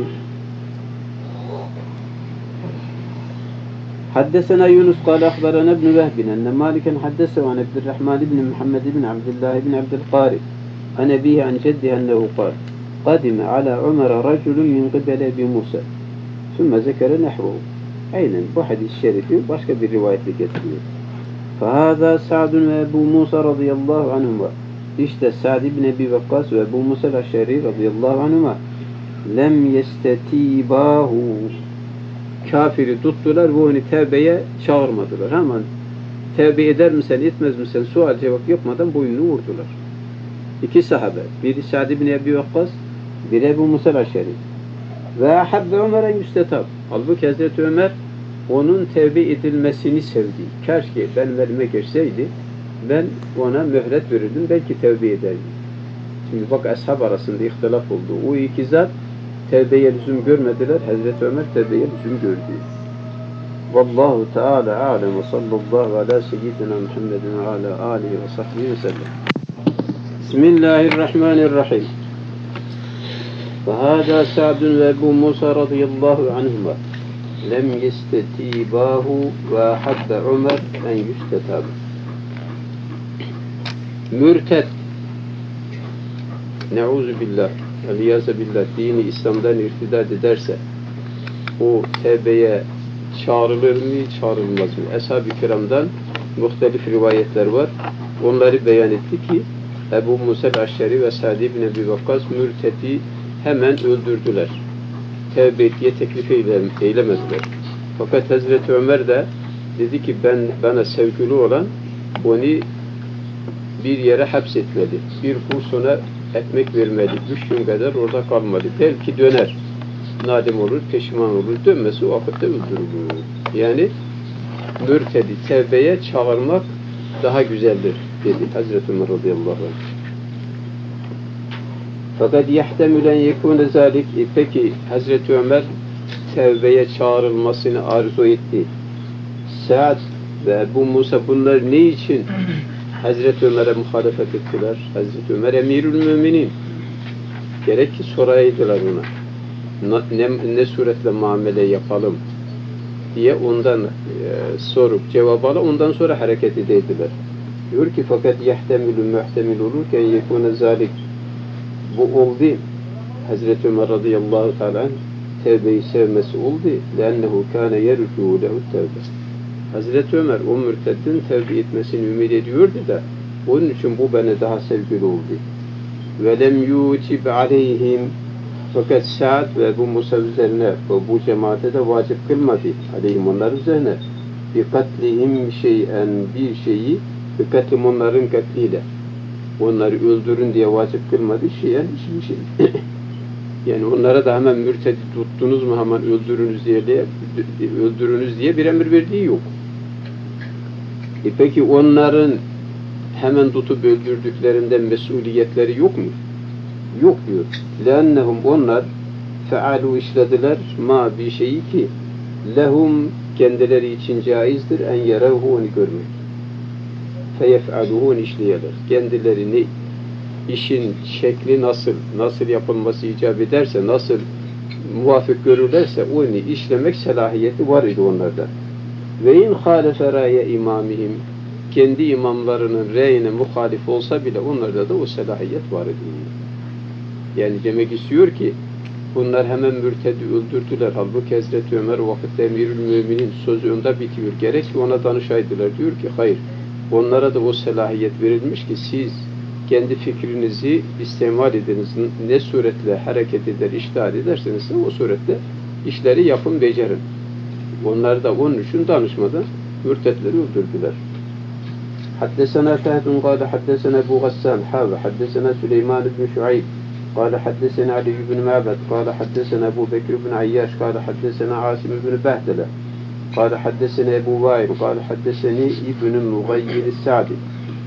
Haddesena Yunus kâle ahbarana ibn Vehbin enne Maliken haddese an Abdurrahman ibn Muhammed ibn Abdullah ibn Abdülqari an ebihi an ceddihi ennehu kâl قدم على عمر رجل من قبل أبي موسى ثم ذكر نحوه. Aynen bu hadis-i şerifi başka bir rivayetle getiriyor. فَهَذَا سَعْدٌ وَاَبُو مُوسَى radıyallahu anhuma. İşte Sa'd ibn Ebi Vakkas ve Ebu Musa el-Aş'ari radıyallahu anhuma lem yestetibahu. Kafiri tuttular ve onu tevbeye çağırmadılar. Hemen tevbe eder misin, etmez misin sual cevap yapmadan boynunu vurdular. İki sahabe. Biri Sa'd ibn Ebi Vakkas, biri Ebu Musa el-Aş'ari. Ve habbe Ömer'en yüstetab. Halbuki Hazreti Ömer onun tevbe edilmesini sevdi. Keşke benim elime geçseydi ben ona mühlet verirdim. Belki tevbe ederdi. Şimdi bak ashab arasında ihtilaf oldu. O iki zat tevbeye lüzum görmediler. Hazreti Ömer tevbeye lüzum gördü. Vallahu Teala alem ve sallallahu ala seyyidina Muhammedin ve ala alihi ve sahbihi ve sellem. Bismillahirrahmanirrahim. فهذا سعد وأبو موسى رضي الله عنهما لم يستتيباه وأحب عمر أن يستتاب. Mürted, neuzu billah, aliyaze billah, dini İslam'dan irtidat ederse o tevbeye çağrılır mı, çağrılmaz mı? Ashab-ı kiramdan muhtelif rivayetler var. Onları beyan etti ki Ebu Musa el-Aş'ari ve Sa'd ibn Ebi Vakkas mürtedi hemen öldürdüler. Tevbe diye teklif eylemediler. Fakat Hazreti Ömer de dedi ki ben bana sevgili olan onu bir yere hapsetmeli. Bir kursuna ekmek vermeli. Üç gün kadar orada kalmalı. Belki döner. Nadim olur, peşiman olur. Dönmesi o vakitte öldürülür. Yani mürtedi tevbeye çağırmak daha güzeldir dedi Hazreti Ömer radıyallahu anh. Fakat yehtemülen yekûne zâlik. Peki Hazreti Ömer tevbeye çağrılmasını arzu etti. Sa'd ve Ebu Musa bunlar ne için Hazreti Ömer'e muhalefet ettiler? Hazreti Ömer emirül müminin. Gerek ki soraydılar ona. Ne, ne suretle muamele yapalım diye ondan e, sorup cevap alıp ondan sonra hareket edeydiler. Diyor ki fakat yehtemülü muhtemil olurken yekûne zâlik. Bu oldu. Hazreti Ömer radıyallahu teala tevbeyi sevmesi oldu. لَاَنَّهُ كَانَ يَرْجُوا لَهُ التَّوْبَةِ. Hazreti Ömer o mürteddin tevbe etmesini ümit ediyordu da onun için bu bana daha sevgili oldu. Ve lem yucib aleyhim, fakat Sa'd ve bu Musa üzerine ve bu cemaate de vacip kılmadı aleyhim onlar üzerine bi katlihim şeyen bir şeyi bi katlim onların katliyle onları öldürün diye vacip kılmadı şeyen hiçbir şey. Yani onlara da hemen mürtedi tuttunuz mu hemen öldürünüz diye öldürünüz diye bir emir verdiği yok. E peki onların hemen tutup öldürdüklerinden mesuliyetleri yok mu? Yok diyor. لَاَنَّهُمْ onlar fealu işlediler ma bir şeyi ki lehum kendileri için caizdir en yerevhu onu görmek. Feyef'aluhu onu işleyeler. Kendilerini işin şekli nasıl, nasıl yapılması icap ederse, nasıl muvafık görürlerse onu işlemek selahiyeti var idi onlarda. Ve in hâlefe râye imamihim, kendi imamlarının reyine muhalif olsa bile onlarda da o selahiyet var idi. Yani demek istiyor ki bunlar hemen mürtedi öldürdüler. Halbuki Hazreti Ömer o vakitte Emirül Müminin sözü önde bitiyor. Gerek ki ona danışaydılar. Diyor ki hayır. Onlara da o selahiyet verilmiş ki siz kendi fikrinizi istemal ediniz. Ne suretle hareket eder, iştihad ederseniz o suretle işleri yapın, becerin. Onlar da onun için danışmadan mürtetleri öldürdüler. Haddesena Fehbun kâle haddesena Ebu Gassan hâve haddesena Süleyman ibn Şuayb قال حدثنا علي بن معبد قال حدثنا أبو بكر بن عياش قال حدثنا عاصم بن بهدلة قال حدثنا أبو وائل قال حدثني ابن مغير السعدي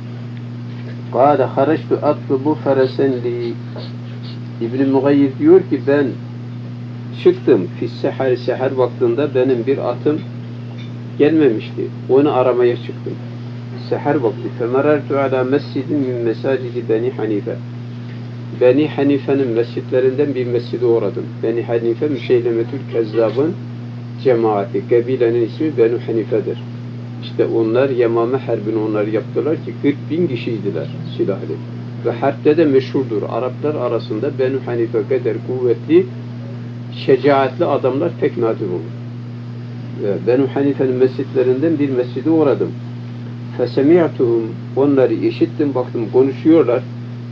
قال خرجت أطلب فرسا لي İbn-i Mugayir diyor ki ben çıktım fisseher seher vaktinde benim bir atım gelmemişti. Onu aramaya çıktım. Seher vakti. Femerertu ala mescidin min mesacidi Beni Hanife. Beni Hanife'nin mescitlerinden bir mescide uğradım. Beni Hanife Müseylemetül Kezzab'ın cemaati. Kabilenin ismi Beni Hanife'dir. İşte onlar Yemame Harbi'ni onlar yaptılar ki kırk bin kişiydiler silahlı. Ve harpte de meşhurdur. Araplar arasında Beni Hanife kadar kuvvetli, şecaatli adamlar pek nadir olur. Ve Beni Hanife'nin mescitlerinden bir mescide uğradım. Fesemi'tuhum, onları işittim, baktım konuşuyorlar.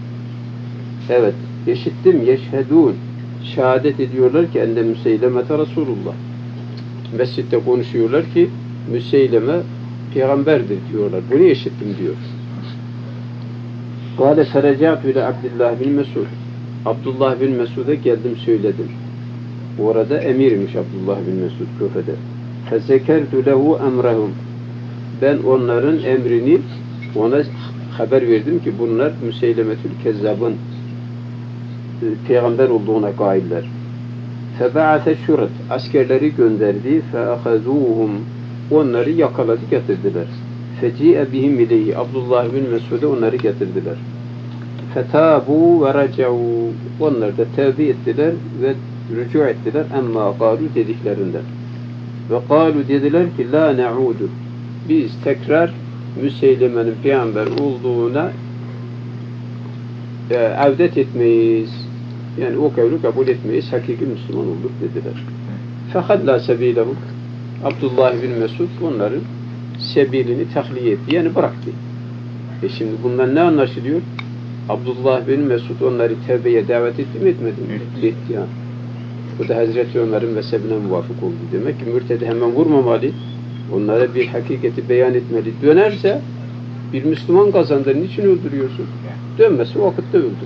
Evet, işittim, yeşhedûn, şehadet ediyorlar ki ende Müseylemete Resulullah. Mescitte konuşuyorlar ki Müseyleme peygamberdir diyorlar. Bunu işittim diyor. Kâle ferecâtu ile Abdullah bin Mesud. Abdullah bin Mesud'a geldim söyledim. Orada emirmiş Abdullah bin Mesud Küfe'de. Fezekertu lehu emrahum. Ben onların emrini ona haber verdim ki bunlar Müseylemetül Kezzab'ın peygamber olduğuna kailler. Febe'ate şurat. Askerleri gönderdi. Fe'ahazûhum. Onları yakaladı getirdiler. Feci'e bihim ileyhi. Abdullah bin Mesud'a onları getirdiler. Fetâbû ve raca'û. Onlar da tevbe ettiler ve rücu ettiler. Emma kâlu dediklerinden. Ve kâlu dediler ki la ne'ûdu. Biz tekrar Müseyleme'nin peygamber olduğuna e, avdet etmeyiz. Yani o kavlu kabul etmeyiz. Hakiki Müslüman olduk dediler. Fehallâ sebîlehum. Abdullah bin Mesud onların sebilini tahliye etti. Yani bıraktı. E şimdi bundan ne anlaşılıyor? Abdullah bin Mesud onları tevbeye davet etti mi etmedi mi? Etti yani. Bu da Hazreti Ömer'in mezhebine muvafık oldu. Demek ki mürtedi hemen vurmamalı. Onlara bir hakikati beyan etmeli. Dönerse bir Müslüman kazandı. Niçin öldürüyorsun? Dönmesi o vakitte öldü.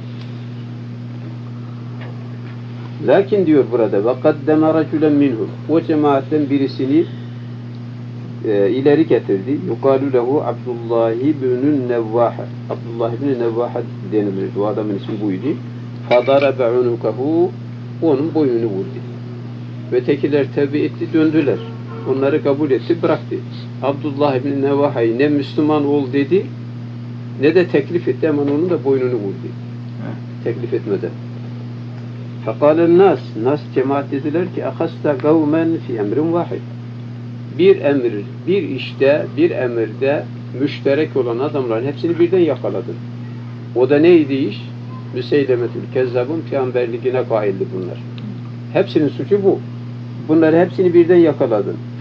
Lakin diyor burada وَقَدَّمَ رَجُلًا مِنْهُمْ o cemaatten birisini e, ileri getirdi. يُقَالُ لَهُ Abdullah ibn Nevvaha. Abdullah ibn Nevvaha denilir. Bu adamın ismi buydu. فَضَرَبَ عُنُكَهُ onun boynunu vurdu. Ötekiler tevbe etti, döndüler. Onları kabul etti, bıraktı. Abdullah ibn Nevvaha'yı ne Müslüman ol dedi, ne de teklif etti. Hemen onun da boynunu vurdu. Teklif etmeden. Fekâlen nas, nas cemaat dediler ki ahasta kavmen fi emrin vahid. Bir emir, bir işte, bir emirde müşterek olan adamların hepsini birden yakaladın. O da neydi iş? Müseylemetül Kezzab'ın peygamberliğine kaildi bunlar. Hepsinin suçu bu. Bunları hepsini birden yakaladın.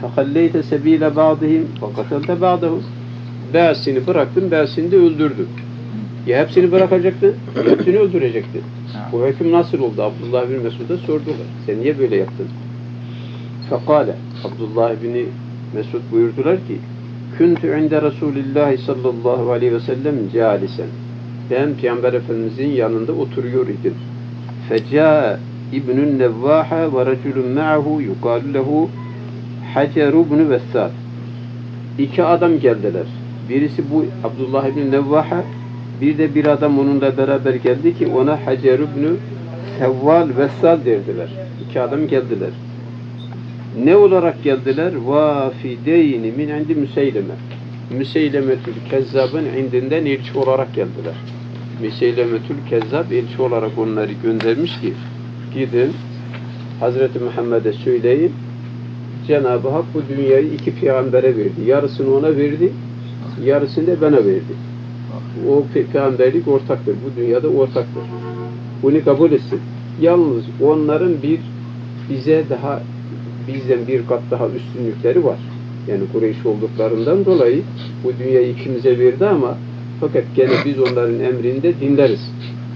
فَخَلَّيْتَ سَب۪يلَ بَعْضِهِمْ وَقَتَلْتَ بَعْضَهُمْ Bazısını bıraktın, bazısını da öldürdün. Ya hepsini bırakacaktın, ya hepsini öldürecektin. Bu hüküm nasıl oldu? Abdullah bin Mesud'a sordular. Sen niye böyle yaptın? فَقَالَ Abdullah bin Mesud buyurdular ki Küntü inde Resulillahi sallallahu aleyhi ve sellem câlisen. Ben Peygamber Efendimizin yanında oturuyor idim. Fecâ İbnün Nevvâhe ve reculun ma'ahu yukâlu lehu Hacer ibn Vessâd. İki adam geldiler. Birisi bu Abdullah ibn Nevvâhe, bir de bir adam onunla beraber geldi ki ona Hacer ibn Sevval Vessâd derdiler. İki adam geldiler. Ne olarak geldiler? Vafideyni min indi Müseyleme. Müseylemetül Kezzab'ın indinden elçi olarak geldiler. Müseylemetül Kezzab elçi olarak onları göndermiş ki gidin Hazreti Muhammed'e söyleyin Cenab-ı Hak bu dünyayı iki peygambere verdi. Yarısını ona verdi, yarısını da bana verdi. O pe peygamberlik ortaktır. Bu dünyada ortaktır. Bunu kabul etsin. Yalnız onların bir bize daha bizden bir kat daha üstünlükleri var. Yani Kureyş olduklarından dolayı bu dünyayı ikimize verdi ama fakat gene biz onların emrinde dinleriz.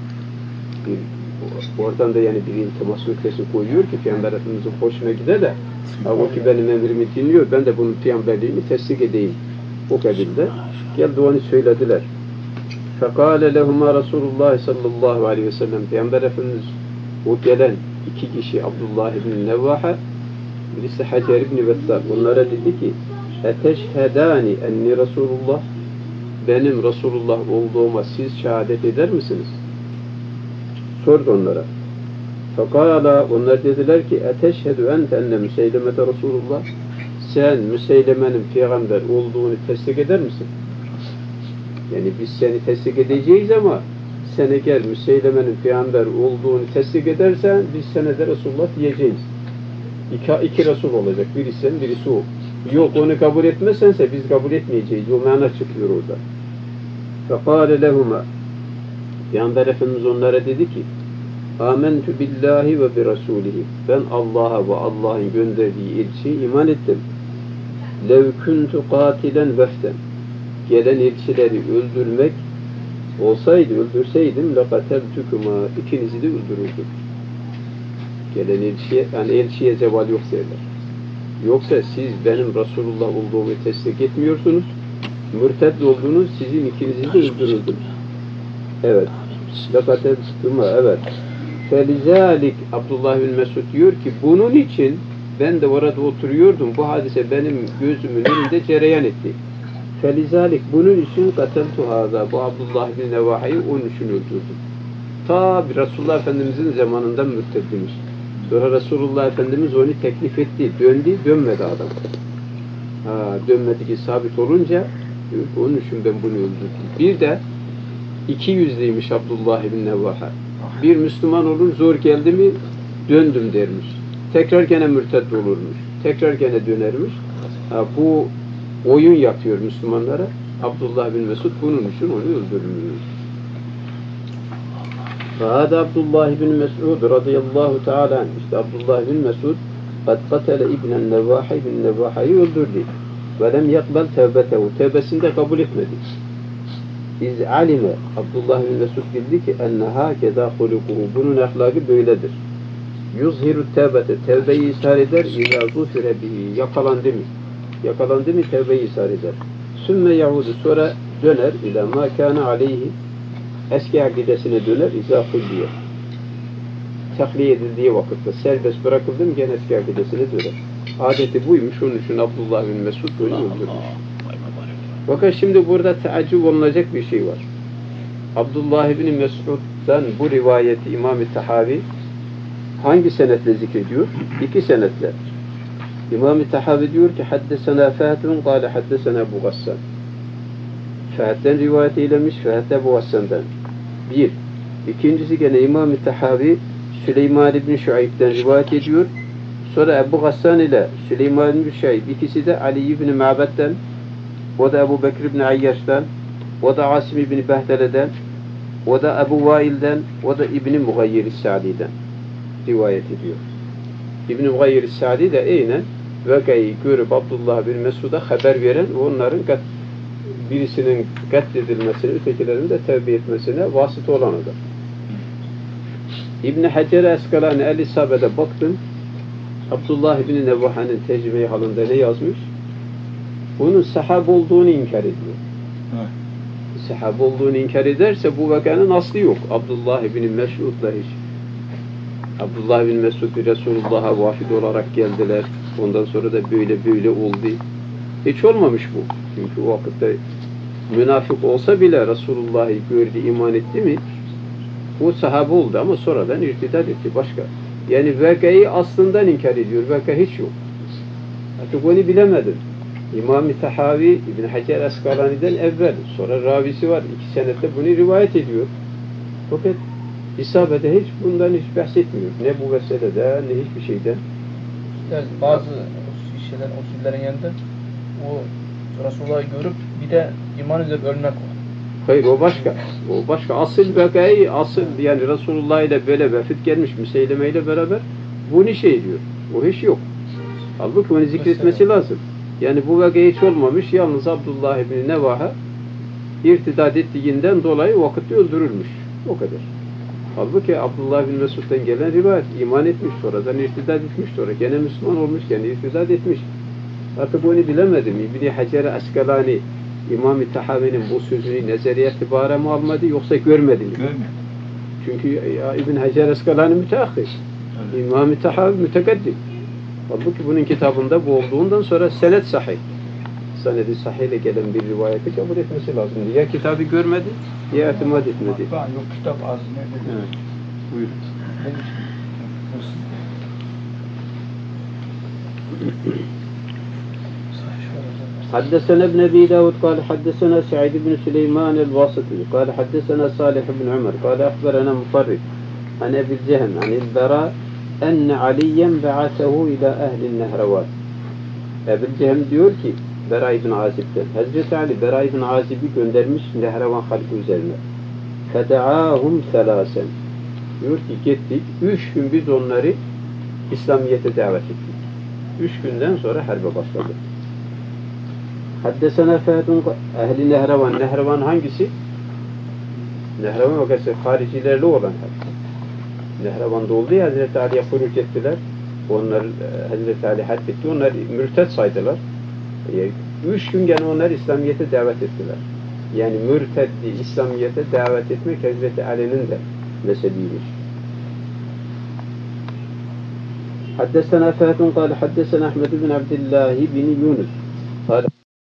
Bir, oradan da yani bir iltimas nüktesi koyuyor ki Peygamber Efendimiz'in hoşuna gider de o ki benim emrimi dinliyor, ben de bunun peygamberliğini tesdik edeyim. O kabilde geldi onu söylediler. فَقَالَ لَهُمَا رَسُولُ اللّٰهِ sallallahu aleyhi ve sellem Peygamber Efendimiz o gelen iki kişi Abdullah ibn Nevvahe birisi Hacer ibn Vessâd onlara dedi ki اَتَشْهَدَانِ اَنِّ Resulullah benim Resulullah olduğuma siz şehadet eder misiniz? Sordu onlara. فَقَالَ onlar dediler ki اَتَشْهَدُ اَنْتَ اَنَّ Müseylemete Resulullah sen Müseyleme'nin peygamber olduğunu tesdik eder misin? Yani biz seni tesdik edeceğiz ama sen eğer Müseyleme'nin peygamber olduğunu tesdik edersen biz sana da Resulullah diyeceğiz. İki, iki Resul olacak. Birisi sen, birisi o. Yok onu kabul etmezsense biz kabul etmeyeceğiz. O mana çıkıyor orada. فَقَالَ لَهُمَا Peygamber Efendimiz onlara dedi ki Âmentü billahi ve bi Rasûlihi ben Allah'a ve Allah'ın gönderdiği elçiye iman ettim. لَوْ كُنْتُ قَاتِلًا وَفْتًا gelen elçileri öldürmek olsaydı, öldürseydim لَقَتَلْتُكُمَا ikinizi de öldürürdüm. Gelen elçiye, yani elçiye ceval yok derler. Yoksa siz benim Resulullah olduğumu tesdik etmiyorsunuz, mürted olduğunuz sizin ikinizi de öldürürdüm. Evet. لَقَتَلْتُكُمَا evet. فَلِذَٰلِكَ Abdullah bin Mesud diyor ki bunun için ben de orada oturuyordum. Bu hadise benim gözümün önünde cereyan etti. Felizalik bunun için kateltu haza bu Abdullah bin Nevaha'yı onun için öldürdüm. Ta Resulullah Efendimizin zamanından mürteddmiş. Sonra Resulullah Efendimiz onu teklif etti. Döndü, dönmedi adam. Ha, dönmedi ki sabit olunca onun için ben bunu öldürdüm. Bir de iki yüzlüymüş Abdullah bin Nevaha. Bir Müslüman olur zor geldi mi döndüm dermiş. Tekrar gene mürted olurmuş. Tekrar gene dönermiş. Ha, bu oyun yapıyor Müslümanlara. Abdullah bin Mesud bunun için onu öldürmüyor. Fahada Abdullah bin Mesud radıyallahu teala işte Abdullah bin Mesud kad katele İbn Nevvahi bin Nevvaha'yı öldürdü. Ve lem yakbel tevbetehu. Tevbesini de kabul etmedi. İz alime Abdullah bin Mesud bildi ki enne hakeza hulukuhu. Bunun ahlakı böyledir. Yuzhiru tevbete. Tevbeyi ishar eder. İzâ zufire bihi. Yakalandı mı? Yakalandı mı tevbeyi ishar eder. Sümme yahudu sonra döner ila ma kana aleyhi eski akidesine döner izâ kulliye. Tahliye edildiği vakitte serbest bırakıldı mı gene eski akidesine döner. Adeti buymuş. Onun için Abdullah bin Mesud bunu öldürmüş. Fakat şimdi burada teaccüp olunacak bir şey var. Abdullah bin Mesud'dan bu rivayeti İmam-ı Tahavi hangi senetle zikrediyor? İki senetle. İmam-ı Tahavi diyor ki haddesena Fâhdun kâle haddesena Ebu Gassan. Fâhd'den rivayet eylemiş, Fâhd Ebu Gassan'dan. Bir. İkincisi gene İmam-ı Tahavi Süleyman İbni Şuayb'den rivayet ediyor. Sonra Ebu Gassan ile Süleyman İbni Şuayb ikisi de Ali İbni Ma'bed'den, o da Ebu Bekir İbni Ayyaş'tan, o da Asim İbni Behdele'den, o da Ebu Vail'den, o da İbni Mugayyir-i Sa'di'den rivayet ediyor. İbn-i Mugayyir-i Sa'di de eynen vakayı görüp Abdullah bin Mesud'a haber veren onların kat, birisinin katledilmesine, ötekilerin de tevbe etmesine vasıta olan adam. İbn Hacer Eskalani El-İsabe'de baktım. Abdullah bin Nevaha'nın tecrübe halinde ne yazmış? Bunun sahab olduğunu inkar ediyor. Evet. Sahab olduğunu inkar ederse bu vakanın aslı yok. Abdullah bin Mesud'la hiç. Abdullah bin Mesud Resulullah'a vafid olarak geldiler. Ondan sonra da böyle böyle oldu. Hiç olmamış bu. Çünkü o vakitte münafık olsa bile Resulullah'ı gördü, iman etti mi? O sahabe oldu ama sonradan irtidat etti. Başka. Yani vakayı aslından inkar ediyor. Vaka hiç yok. Artık onu bilemedim. İmam-ı Tahavi İbn Hacer Eskalani'den evvel. Sonra ravisi var. İki senette bunu rivayet ediyor. Fakat İsabe'de hiç bundan hiç bahsetmiyor. Ne bu meselede ne hiçbir şeyden. Yani bazı şeyler, usullerin yanında o Resulullah'ı görüp bir de iman edip ölmek var. Hayır o başka. O başka. Asıl vakayı, asıl yani Resulullah ile böyle vefit gelmiş Müseyleme ile beraber bunu şey diyor. O hiç yok. Halbuki onu zikretmesi lazım. Yani bu vakayı hiç olmamış. Yalnız Abdullah ibn Nevaha irtidat ettiğinden dolayı vakitte öldürülmüş. O kadar. Halbuki Abdullah bin Mesud'dan gelen rivayet iman etmiş, sonradan irtidat etmiş, sonra gene Müslüman olmuş, gene irtidat etmiş. Artık onu bilemedim. İbn Hacer Eskalani İmam-ı Tahavi'nin bu sözünü nezeriye itibara mı almadı yoksa görmedi mi? Görmedi. Çünkü ya, İbn Hacer Eskalani müteahhir. Evet. İmam-ı Tahavi mütekaddim. Halbuki bunun kitabında bu olduğundan sonra senet sahih. Senedi sahih ile gelen bir rivayeti kabul etmesi lazım. Ya kitabı görmedi ya itimat etmedi. Ben yok kitap az ne dedi. Evet. Buyurun. حدثنا ابن أبي داود قال حدثنا سعيد بن سليمان الواسطي قال حدثنا صالح بن عمر قال أخبرنا مفرد عن أبي الجهم عن البراء أن عليا بعثه إلى أهل النهروان. Ebu Cehm diyor ki Bera ibn Azib'den Hazreti Ali Bera ibn Azib'i göndermiş Nehrevan halkı üzerine. Fedaahum selasen. Diyor ki gittik. Üç gün biz onları İslamiyet'e davet ettik. Üç günden sonra harbe başladı. Haddesena Fehedun ehli Nehrevan. Nehrevan hangisi? Nehrevan vakası haricilerle olan harbi. Nehrevan'da oldu ya Hazreti Ali'ye kuyruk ettiler. Onlar Hazreti Ali harp etti. Onlar mürted saydılar. Üç gün gene onlar İslamiyet'e davet ettiler. Yani mürteddi İslamiyet'e davet etmek Hazreti Ali'nin de meseliymiş. Haddesena Fehedun kâle haddesena Ahmed bin Abdillah bin Yunus kâle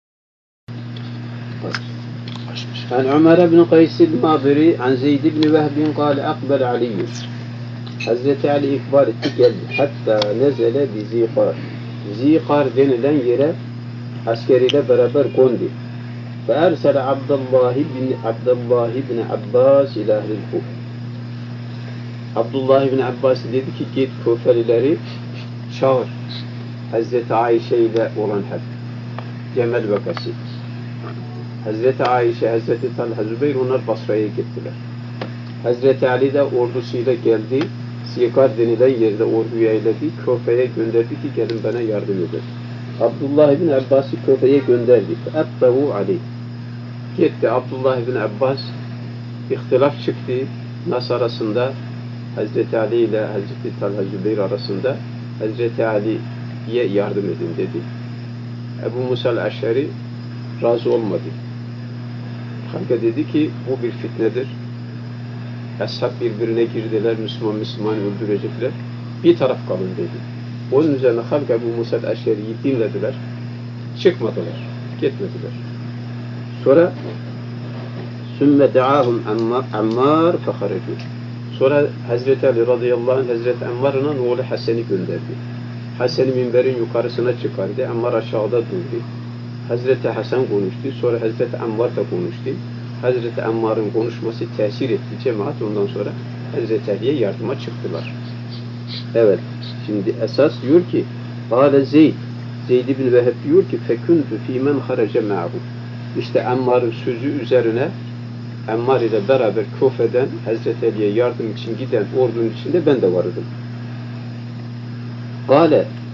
عن عمر بن قيس الماضري عن زيد بن وهب قال أقبل علي Hazreti Ali ikbal etti geldi. Hatta nezele bi Zikar. Zikar denilen yere askeriyle beraber kondu. Ve ersele Abdullah bin Abdullah bin Abbas ila ehlil Kuf. Abdullah bin Abbas dedi ki git Kufelileri çağır. Hazreti Ayşe ile olan harp. Cemel vakası. Hazreti Ayşe, Hazreti Talha, Zübeyir onlar Basra'ya gittiler. Hazreti Ali de ordusuyla geldi. Zikar denilen yerde orduyu eyledi. Kufe'ye gönderdi ki gelin bana yardım edin. Abdullah bin Abbas'ı Kufe'ye gönderdi. Fe'attahu Ali. Gitti Abdullah bin Abbas. İhtilaf çıktı. Nas arasında Hazreti Ali ile Hazreti Talha Zübeyir arasında Hazreti Ali'ye yardım edin dedi. Ebu Musa el-Eş'ari razı olmadı. Halka dedi ki bu bir fitnedir. Ashab birbirine girdiler, Müslüman Müslüman öldürecekler. Bir taraf kalın dedi. Onun üzerine halk Ebu Musa el-Eş'ari'yi dinlediler. Çıkmadılar, gitmediler. Sonra sümme de'ahum Ammar feharecu. Sonra Hazreti Ali radıyallahu anh Hazreti Ammar'ın oğlu Hasan'ı gönderdi. Hasan'ı minberin yukarısına çıkardı. Ammar aşağıda durdu. Hazreti Hasan konuştu. Sonra Hazreti Ammar da konuştu. Hazreti Ammar'ın konuşması tesir etti cemaat. Ondan sonra Hazreti Ali'ye yardıma çıktılar. Evet. Şimdi esas diyor ki Kâle Zeyd Zeyd ibn Veheb diyor ki fekuntu fîmen harace ma'hu. İşte Ammar'ın sözü üzerine Ammar ile beraber Kufe'den Hazreti Ali'ye yardım için giden ordunun içinde ben de vardım. Kâle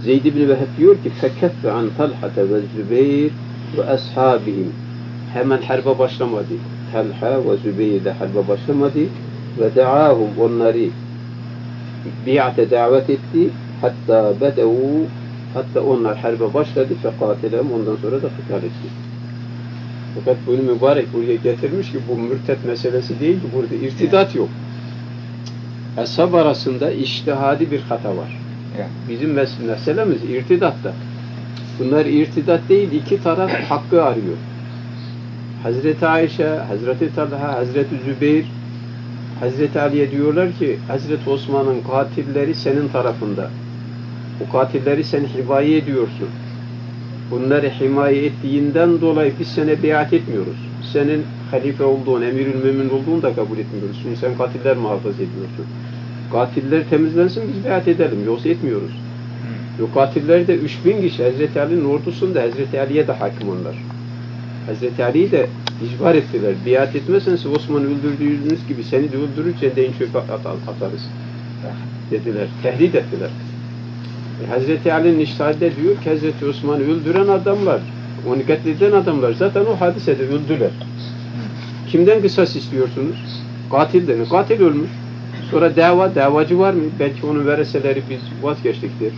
Zeyd ibn Veheb diyor ki fekeffe an Talha'te ve Zübeyir ve ashabihim. Hemen harbe başlamadı. Talha ve Zübeyir de harbe başlamadı ve da'ahum onları bi'ate davet etti. Hatta bedevu hatta onlar harbe başladı fekatilem ondan sonra da kıtal etti. Fakat bunu mübarek buraya getirmiş ki bu mürtet meselesi değil ki burada irtidat yok. Ashab arasında içtihadi bir hata var. Bizim mes- meselemiz irtidatta. Bunlar irtidat değil, iki taraf hakkı arıyor. Hazreti Ayşe, Hazreti Talha, Hazreti Zübeyir, Hazreti Ali'ye diyorlar ki Hazreti Osman'ın katilleri senin tarafında. Bu katilleri sen himaye ediyorsun. Bunları himaye ettiğinden dolayı biz sana biat etmiyoruz. Senin halife olduğun, emirül mümin olduğunu da kabul etmiyoruz. Çünkü sen katiller muhafaza ediyorsun. Katiller temizlensin biz biat edelim. Yoksa etmiyoruz. O katiller de üç bin kişi Hazreti Ali'nin ordusunda Hazreti Ali'ye de hakim onlar. Hazreti Ali'yi de icbar ettiler. Biat etmezsen siz Osman'ı öldürdüğünüz gibi seni de öldürürken de en çöpe atarız. Dediler. Tehdit ettiler. E, Hazreti Ali'nin iştihadinde diyor ki Hazreti Osman'ı öldüren adamlar, onu katleden adamlar zaten o hadisede öldüler. Kimden kısas istiyorsunuz? Katilden. Katil ölmüş. Sonra dava, davacı var mı? Belki onun vereseleri biz vazgeçtik der.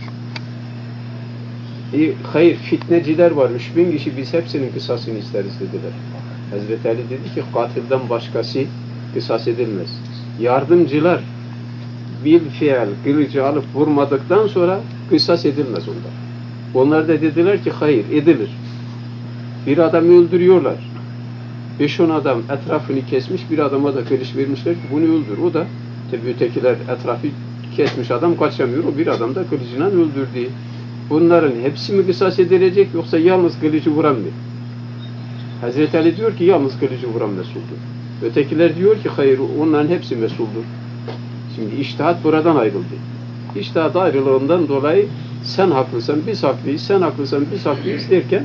E, hayır, fitneciler var. Üç bin kişi biz hepsinin kısasını isteriz dediler. Hazreti Ali dedi ki katilden başkası kısas edilmez. Yardımcılar bil fiil kılıcı alıp vurmadıktan sonra kısas edilmez onlar. Onlar da dediler ki hayır edilir. Bir adamı öldürüyorlar. Beş on adam etrafını kesmiş, bir adama da kılıç vermişler ki bunu öldür. O da tabi ötekiler etrafı kesmiş adam kaçamıyor. O bir adam da kılıcıyla öldürdü. Bunların hepsi mi kısas edilecek yoksa yalnız kılıcı vuran mı? Hazreti Ali diyor ki yalnız kılıcı vuran mesuldur. Ötekiler diyor ki hayır onların hepsi mesuldur. Şimdi içtihat buradan ayrıldı. İçtihat ayrılığından dolayı sen haklısın biz haklıyız, sen haklısın biz haklıyız derken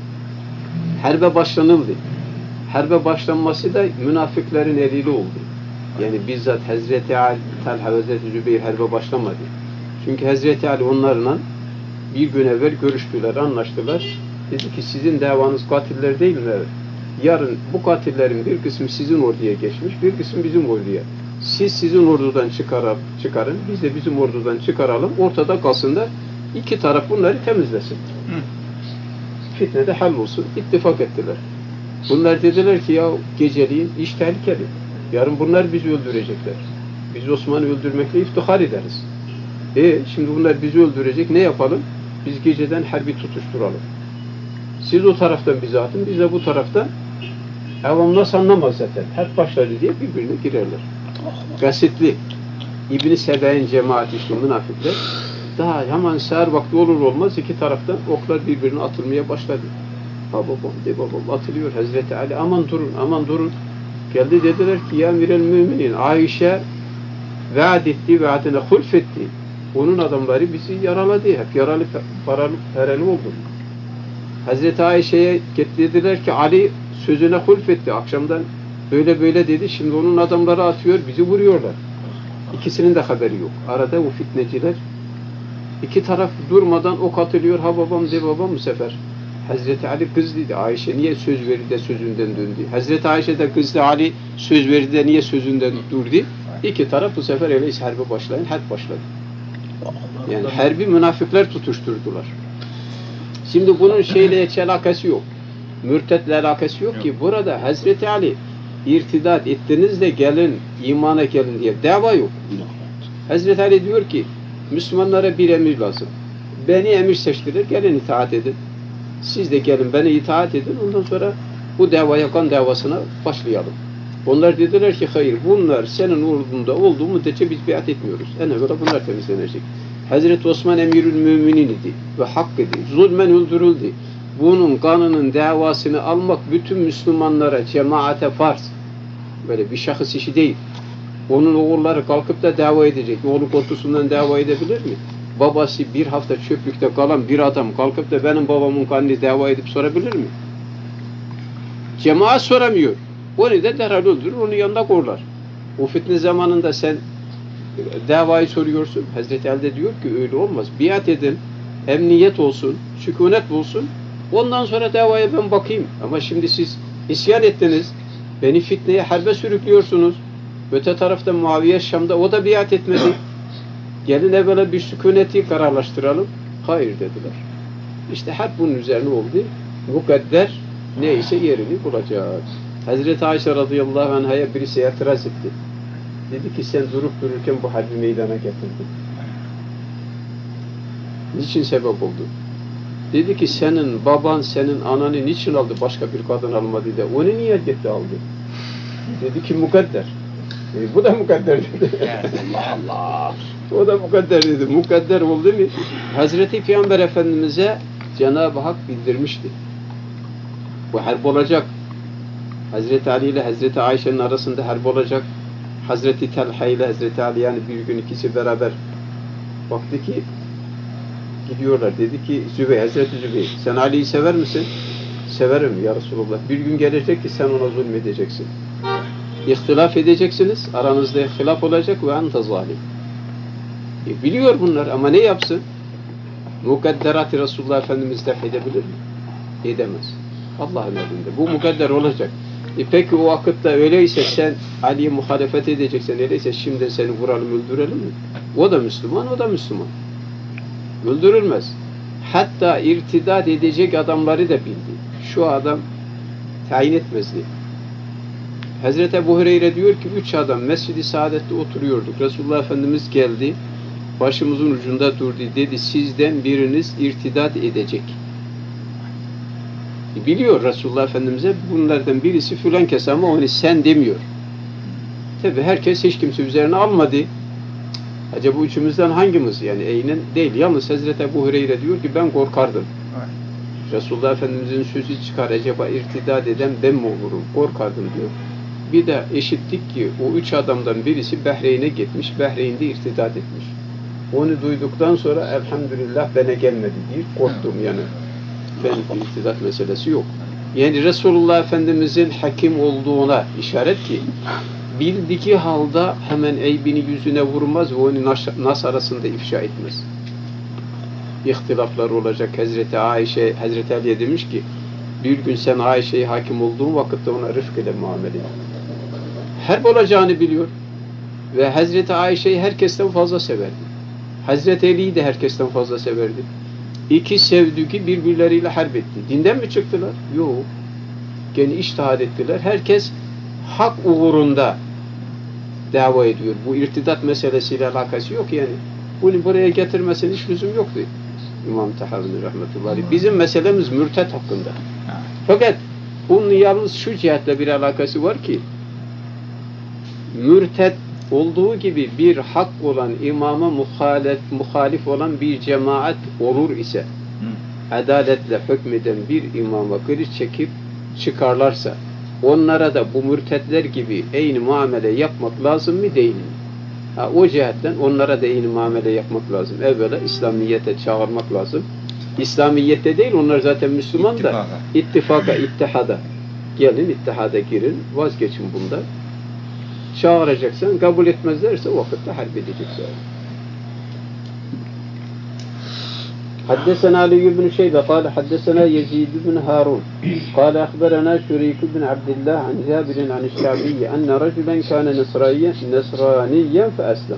harbe başlanıldı. Harbe başlanması da münafıkların eliyle oldu. Yani bizzat Hazreti Ali, Talha ve Hazreti Zübeyir harbe başlamadı. Çünkü Hazreti Ali onlarla bir gün evvel görüştüler, anlaştılar. Dedi ki sizin davanız katiller değil mi? Evet. Yarın bu katillerin bir kısmı sizin orduya geçmiş, bir kısmı bizim orduya. Siz sizin ordudan çıkarıp, çıkarın, biz de bizim ordudan çıkaralım. Ortada kalsın da iki taraf bunları temizlesin. Hı. Fitne de hallolsun. İttifak ettiler. Bunlar dediler ki ya geceliğin iş tehlikeli. Yarın bunlar bizi öldürecekler. Biz Osman'ı öldürmekle iftihar ederiz. E şimdi bunlar bizi öldürecek. Ne yapalım? Biz geceden harbi tutuşturalım. Siz o taraftan bizi atın, biz de bu taraftan. Avam nasıl anlamaz zaten. Harp başladı diye birbirine girerler. Gasitli. İbn-i Sebe'nin cemaati işte münafıklar. Daha hemen seher vakti olur olmaz iki taraftan oklar birbirine atılmaya başladı. Ha babam de babam atılıyor. Hazreti Ali aman durun aman durun. Geldi dediler ki ya emirel müminin Ayşe vaad etti, vaadine hulfetti. Onun adamları bizi yaraladı. Hep yaralı, paralı, paralı oldu. Hazreti Ayşe'ye dediler ki Ali sözüne hulfetti. Akşamdan böyle böyle dedi. Şimdi onun adamları atıyor, bizi vuruyorlar. İkisinin de haberi yok. Arada o fitneciler iki taraf durmadan ok atılıyor. Ha babam de babam bu sefer. Hazreti Ali kızdıydı. Ayşe niye söz verdi de sözünden döndü? Hazreti Ayşe de kızdı. Ali söz verdi de niye sözünden durdu? İki taraf bu sefer öyle harbe başlayın. Harp başladı. Yani harbi münafıklar tutuşturdular. Şimdi bunun şeyle hiç alakası yok. Mürtetle alakası yok ki. Burada Hazreti Ali irtidat ettiniz de gelin, imana gelin diye dava yok. Hazreti Ali diyor ki Müslümanlara bir emir lazım. Beni emir seçtiler, gelin itaat edin. Siz de gelin beni itaat edin. Ondan sonra bu davaya kan davasına başlayalım. Onlar dediler ki hayır bunlar senin ordunda olduğu müddetçe biz biat etmiyoruz. En evvela bunlar temizlenecek. Hazreti Osman emirül müminin idi ve hak idi. Zulmen öldürüldü. Bunun kanının davasını almak bütün Müslümanlara, cemaate farz. Böyle bir şahıs işi değil. Onun oğulları kalkıp da dava edecek. Oğlu korkusundan dava edebilir mi? Babası bir hafta çöplükte kalan bir adam kalkıp da benim babamın kanını dava edip sorabilir mi? Cemaat soramıyor. Onu da derhal öldürür, onu yanında korlar. O fitne zamanında sen davayı soruyorsun. Hazreti Ali de diyor ki öyle olmaz. Biat edin. emniyet olsun, sükunet bulsun. Ondan sonra davaya ben bakayım. Ama şimdi siz isyan ettiniz. Beni fitneye, harbe sürüklüyorsunuz. Öte tarafta Muaviye Şam'da o da biat etmedi. Gelin evvela bir sükuneti kararlaştıralım. Hayır dediler. İşte harp bunun üzerine oldu. Mukadder neyse yerini bulacak. Hazreti Ayşe radıyallahu anh'a birisi itiraz etti. Dedi ki sen durup dururken bu harbi meydana getirdin. Niçin sebep oldu? Dedi ki senin baban, senin ananı niçin aldı başka bir kadın almadı da onu niye gitti aldı? Dedi ki mukadder. E, bu da mukadder dedi. Allah Allah. O da mukadder dedi. Mukadder oldu mu? Hazreti Peygamber Efendimiz'e Cenab-ı Hak bildirmişti. Bu harp olacak. Hazreti Ali ile Hazreti Ayşe'nin arasında harp olacak. Hazreti Talha ile Hazreti Ali yani bir gün ikisi beraber baktı ki gidiyorlar. Dedi ki Zübeyir, Hazreti Zübeyir sen Ali'yi sever misin? Severim ya Resulullah. Bir gün gelecek ki sen ona zulmedeceksin. İhtilaf edeceksiniz. Aranızda ihtilaf olacak ve ente zalim. E, biliyor bunlar ama ne yapsın? Mukadderat-ı Resulullah Efendimiz def edebilir mi? Edemez. Allah'ın elinde. Bu mukadder olacak. E peki o vakitte öyleyse sen Ali'ye muhalefet edeceksen öyleyse şimdi seni vuralım öldürelim mi? O da Müslüman, o da Müslüman. Öldürülmez. Hatta irtidat edecek adamları da bildi. Şu adam tayin etmezdi. Hazreti Ebu Hureyre diyor ki üç adam Mescid-i Saadet'te oturuyorduk. Resulullah Efendimiz geldi. Başımızın ucunda durdu. Dedi sizden biriniz irtidat edecek. E biliyor Resulullah Efendimiz'e bunlardan birisi filan kes ama onu sen demiyor. Tabi herkes hiç kimse üzerine almadı. Acaba bu üçümüzden hangimiz? Yani eynen değil. Yalnız Hazreti Ebu Hureyre diyor ki ben korkardım. Resulullah Efendimiz'in sözü çıkar. Acaba irtidat eden ben mi olurum? Korkardım diyor. Bir de eşittik ki o üç adamdan birisi Behreyn'e gitmiş. Behreyn'de irtidat etmiş. Onu duyduktan sonra elhamdülillah bana gelmedi diye korktum yani. Ben irtidat meselesi yok. Yani Resulullah Efendimiz'in hakim olduğuna işaret ki bildiği halde hemen eybini yüzüne vurmaz ve onu nas arasında ifşa etmez. İhtilaflar olacak. Hazreti Ayşe, Hazreti Ali'ye demiş ki bir gün sen Ayşe'ye hakim olduğun vakitte ona rıfk ile muamele et. Harp olacağını biliyor. Ve Hazreti Ayşe'yi herkesten fazla severdi. Hazreti Ali'yi de herkesten fazla severdi. İki sevdiği birbirleriyle harp etti. Dinden mi çıktılar? Yok. Gene içtihad ettiler. Herkes hak uğrunda dava ediyor. Bu irtidat meselesiyle alakası yok yani. Bunu buraya getirmesinin hiç lüzum yoktu. İmam Tahavi rahmetullahi. Bizim meselemiz mürtet hakkında. Fakat bunun yalnız şu cihetle bir alakası var ki mürtet olduğu gibi bir hak olan imama muhalif, muhalif olan bir cemaat olur ise Hı. adaletle hükmeden bir imama kriz çekip çıkarlarsa onlara da bu mürtetler gibi aynı muamele yapmak lazım mı değil mi? Ha, o cihetten onlara da aynı muamele yapmak lazım. Evvela İslamiyete çağırmak lazım. İslamiyette değil onlar zaten Müslüman da ittifaka, ittifaka ittihada. Gelin ittihada girin, vazgeçin bundan. Çağıracaksan, kabul etmezlerse o vakitte harp edecekler. حدثنا علي بن شيبة قال حدثنا يزيد بن هارون قال أخبرنا شريك بن عبد الله عن جابر عن الشعبي أن رجلا كان نصرانيا نصرانيا فأسلم.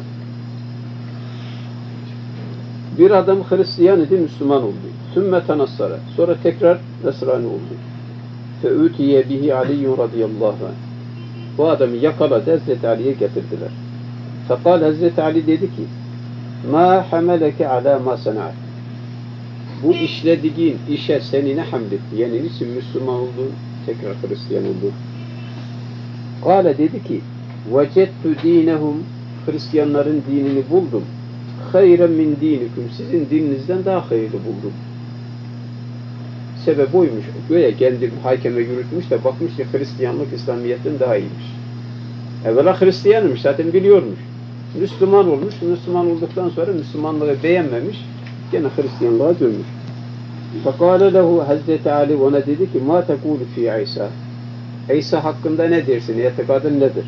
Bir adam Hristiyan idi, Müslüman oldu. Sümme tenassara. Sonra tekrar Nasrani oldu. Feutiye bihi Ali radıyallahu anh. Bu adamı yakaladı, Hazreti Ali'ye getirdiler. Fekal Hazreti Ali dedi ki ma hameleke ala ma sana'at. Bu işlediğin işe seni ne hamletti? Yani niçin Müslüman oldun, tekrar Hristiyan oldun? Kale dedi ki vecettu dinehum, Hristiyanların dinini buldum. Hayren min dinikum, sizin dininizden daha hayırlı buldum. Sebep oymuş. Böyle kendi hakeme yürütmüş de bakmış ki Hristiyanlık İslamiyet'ten daha iyiymiş. Evvela Hristiyanmış, zaten biliyormuş. Müslüman olmuş, Müslüman olduktan sonra Müslümanlığı beğenmemiş, gene Hristiyanlığa dönmüş. Fekale lehu Hazreti Ali ona dedi ki ma tekulu fi İsa. İsa hakkında ne dersin? İtikadın nedir?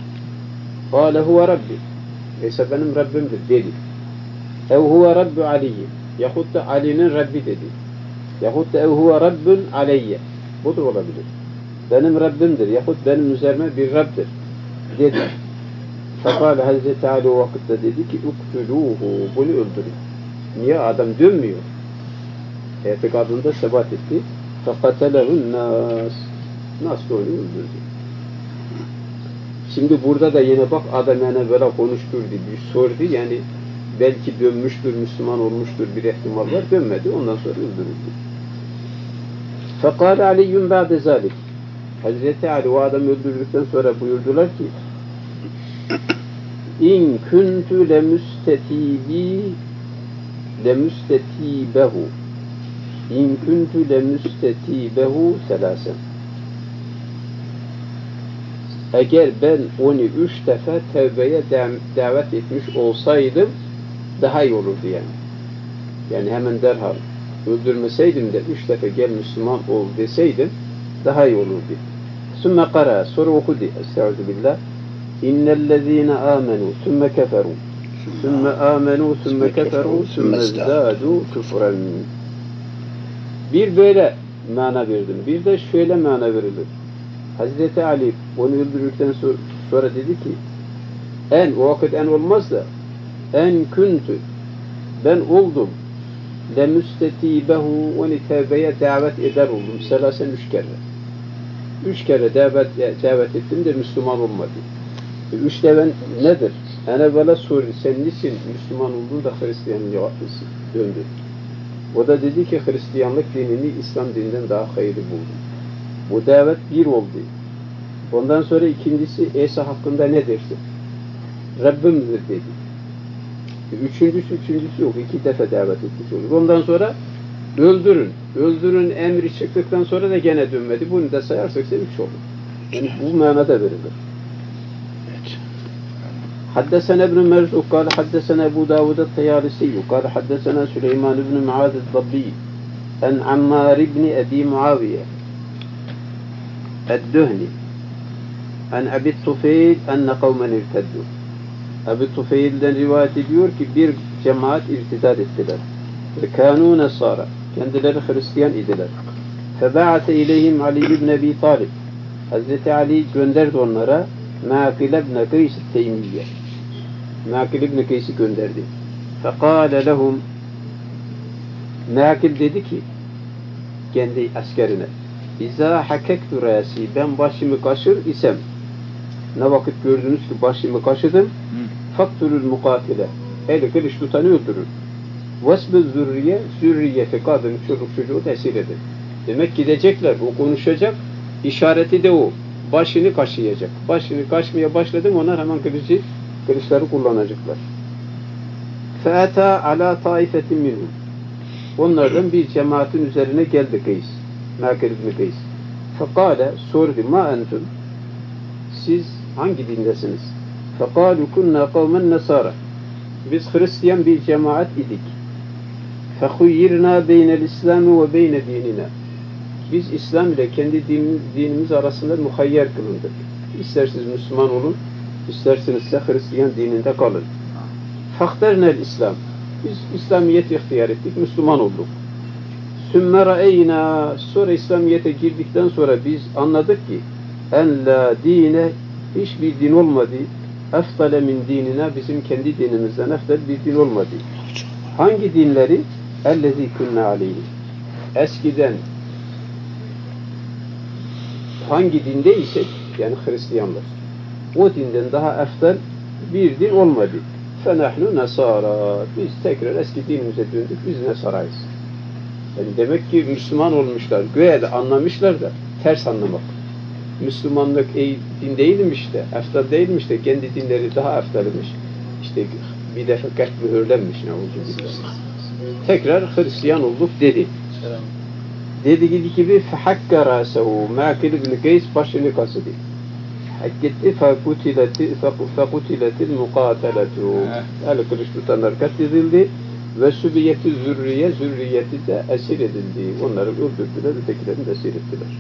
Kale huve Rabbi. İsa benim Rabbimdir dedi. Ev huve Rabbi Ali'yi. Yahut da Ali'nin Rabbi dedi. Yahut da huve Rabbun aleyye. Bu da olabilir. Benim Rabbimdir. Yahut benim üzerime bir Rabb'dir. Dedi. Fekâle Hazreti Ali o vakitte dedi ki uktuluhu. Bunu öldürün. Niye? Adam dönmüyor. İtikadında sebat etti. Fekatelehun nas. Nas da onu öldürdü. Şimdi burada da yine bak adam yani böyle konuşturdu, bir sordu yani belki dönmüştür, Müslüman olmuştur bir ihtimal var, dönmedi, ondan sonra öldürüldü. Fekâle Aliyyum ba'de zâlik. Hazreti Ali o adamı öldürdükten sonra buyurdular ki İn kuntu lemüstetibi lemüstetibehu İn kuntu lemüstetibehu selâsen. Eğer ben onu üç defa tevbeye davet etmiş olsaydım daha iyi olurdu yani. Yani hemen derhal öldürmeseydim de üç defa gel Müslüman ol deseydim daha iyi olurdu. Sümme kara, sonra okudu. Estağfirullah. İnnellezîne âmenû sümme keferû sümme âmenû sümme keferû sümme zdâdû küfren. Bir böyle mana verdim. Bir de şöyle mana verilir. Hazreti Ali onu öldürdükten sonra dedi ki en, o vakit en olmaz da en küntü ben oldum lemüstetibehu onu tevbeye davet eder oldum. Selasen üç kere. Üç kere davet, davet ettim de Müslüman olmadı. Üç de ben nedir? Ene böyle soru sen niçin Müslüman oldun da Hristiyanlığa döndün? O da dedi ki Hristiyanlık dinini İslam dininden daha hayırlı buldum. Bu davet bir oldu. Ondan sonra ikincisi İsa hakkında ne dersin? Rabbimdir dedi. Üçüncüsü, üçüncüsü yok. İki defa davet etmiş olur. Ondan sonra öldürün. Öldürün emri çıktıktan sonra da gene dönmedi. Bunu da sayarsak üç olur. Yani bu manada verilir. حدثنا ابن مرزوق قال حدثنا أبو داود الطيالسي قال حدثنا سليمان بن معاذ الضبي عن عمار بن أبي معاوية الدهني عن أبي الطفيل أن قوما ارتدوا. Ebu Tufeil'den rivayet ediyor ki bir cemaat irtidad ettiler. Kânû nesâra. Kendileri Hristiyan idiler. Feba'ate ileyhim Ali ibn Abi Talib. Hazreti Ali gönderdi onlara Mâkil ibn Kıys Teymiyye. Mâkil ibn Kıys'i gönderdi. Fekâle lehum Mâkil dedi ki kendi askerine İzâ hakektu râsî ben başımı kaşır isem ne vakit gördünüz ki başımı kaşıdım faktürül mukatile eli kılıç tutanı öldürür. Vesbe zürriye zürriyeti kadın çocuk çocuğu tesir edin. Demek gidecekler o konuşacak işareti de o. Başını kaşıyacak. Başını kaşmaya başladım onlar hemen kılıcı kılıçları kullanacaklar. Fe'ata ala taifetin minhum. Onlardan bir cemaatin üzerine geldi Kıys. Mâkil ibn Kıys. Fekâle sordu ma entum siz hangi dindesiniz? Fekâlu kunnâ kavmen nesâra. Biz Hristiyan bir cemaat idik. Fehuyyirnâ beynel İslâmi ve beyne dinina. Biz İslam ile kendi dinimiz, dinimiz arasında muhayyer kılındık. İsterseniz Müslüman olun, isterseniz de Hristiyan dininde kalın. Fahternel İslam. Biz İslamiyet ihtiyar ettik, Müslüman olduk. Sümme ra'eyna. Sonra İslamiyet'e girdikten sonra biz anladık ki en la dine hiçbir din olmadı. Eftale min dinina bizim kendi dinimizden eftel bir din olmadı. Hangi dinleri? Ellezî künne aleyhi. Eskiden hangi dindeysek yani Hristiyanlar o dinden daha eftel bir din olmadı. Fenahnu nesara. Biz tekrar eski dinimize döndük. Biz nesarayız. Yani demek ki Müslüman olmuşlar. Göğe de anlamışlar da ters anlamak. Müslümanlık ey, din değilmiş de, eftal değilmiş de kendi dinleri daha eftalmiş. İşte bir defa kalp mühürlenmiş ne oldu? Tekrar Hristiyan olduk dedi. Selam. Dedi gibi fehakka rasehu Mâkil ibn Kıys başını kasıdı. Hak etti fekutileti fekutiletil mukateletu. Yani kılıç tutanlar katledildi ve sübiyeti zürriye zürriyeti de esir edildi. Onları öldürdüler, ötekilerini de esir ettiler.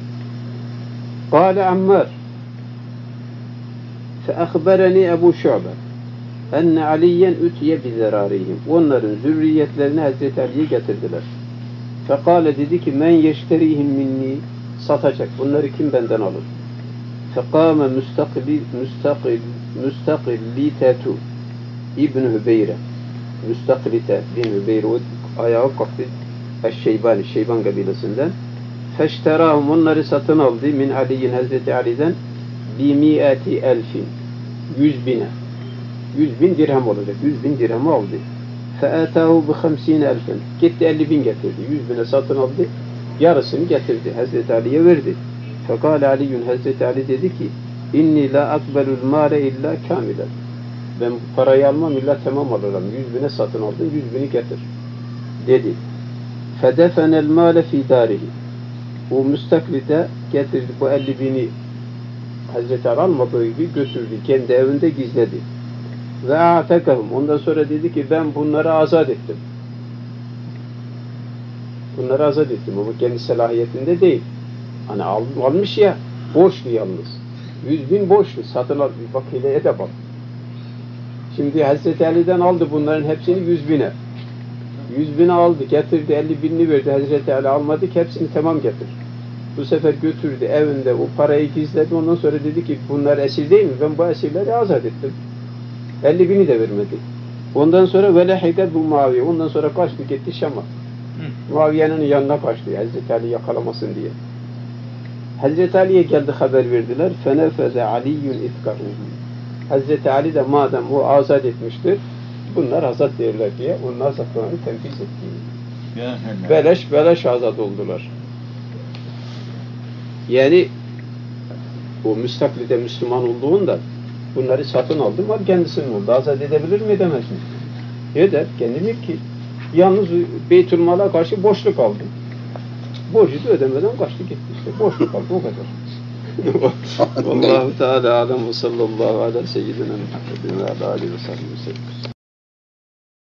قال عمار فأخبرني أبو شعبة enne Aliyen ütiye bizerarihim. Onların zürriyetlerini Hazreti Ali'ye getirdiler. Fekale dedi ki men yeşterihim minni, satacak. Bunları kim benden alır? Fekame müstakili müstakil müstakillitetu İbn Hübeyre. Müstakilite bin Hübeyre o ayağı kalktı. Eşşeybani, Şeyban kabilesinden. Feşterahum, onları satın aldı min Ali'nin, Hazreti Ali'den bi mi'ati elfin, yüz bine. Yüz bin dirhem olacak. Yüz bin dirhemi aldı. Fe'atahu bi hamsine elfen. Gitti elli bin getirdi. Yüz bine satın aldı. Yarısını getirdi. Hazreti Ali'ye verdi. Fekale Ali'yün, Hazreti Ali dedi ki inni la akbelul mâle illa kamilen. Ben bu parayı almam illa tamam alırım. Yüz bine satın aldın. Yüz bini getir. Dedi. Fedefenel mâle fî dârihi. O müstaklide getirdi. Bu elli bini Hazreti Ali almadığı gibi götürdü. Kendi evinde gizledi. Ve a'tekahum. Ondan sonra dedi ki ben bunları azat ettim. Bunları azat ettim ama kendi selahiyetinde değil. Hani al, almış ya, borçlu yalnız. Yüz bin borçlu. Satın al. Bak hileye de bak. Şimdi Hazreti Ali'den aldı bunların hepsini yüz bine. Yüz bine aldı. Getirdi. Elli binini verdi. Hazreti Ali almadı ki hepsini tamam getir. Bu sefer götürdü evinde o parayı gizledi. Ondan sonra dedi ki bunlar esir değil mi? Ben bu esirleri azat ettim. elli bini de vermedi. Ondan sonra velehike bu Muaviye. Ondan sonra kaçtı gitti Şam'a. Muaviye'nin yanına kaçtı. Hazreti Ali yakalamasın diye. Hazreti Ali'ye geldi haber verdiler. Fenefeze aliyyun ifkaruhu. Hazreti Ali de madem o azat etmiştir, bunlar azat derler diye onun azatlarını tenfiz etti. Beleş beleş azat oldular. Yani o müstaklide Müslüman olduğunda bunları satın aldı, mal kendisinin oldu. Azat edebilir mi, edemez mi? Eder. Kendi mülki. Yalnız Beytülmal'a karşı borçluk aldı. Borcu da ödemeden kaçtı gitti işte. Borçluk aldı, o kadar. Vallahu Teala alem ve sallallahu ala seyyidina Muhammedin ve ala aleyhi ve sellem.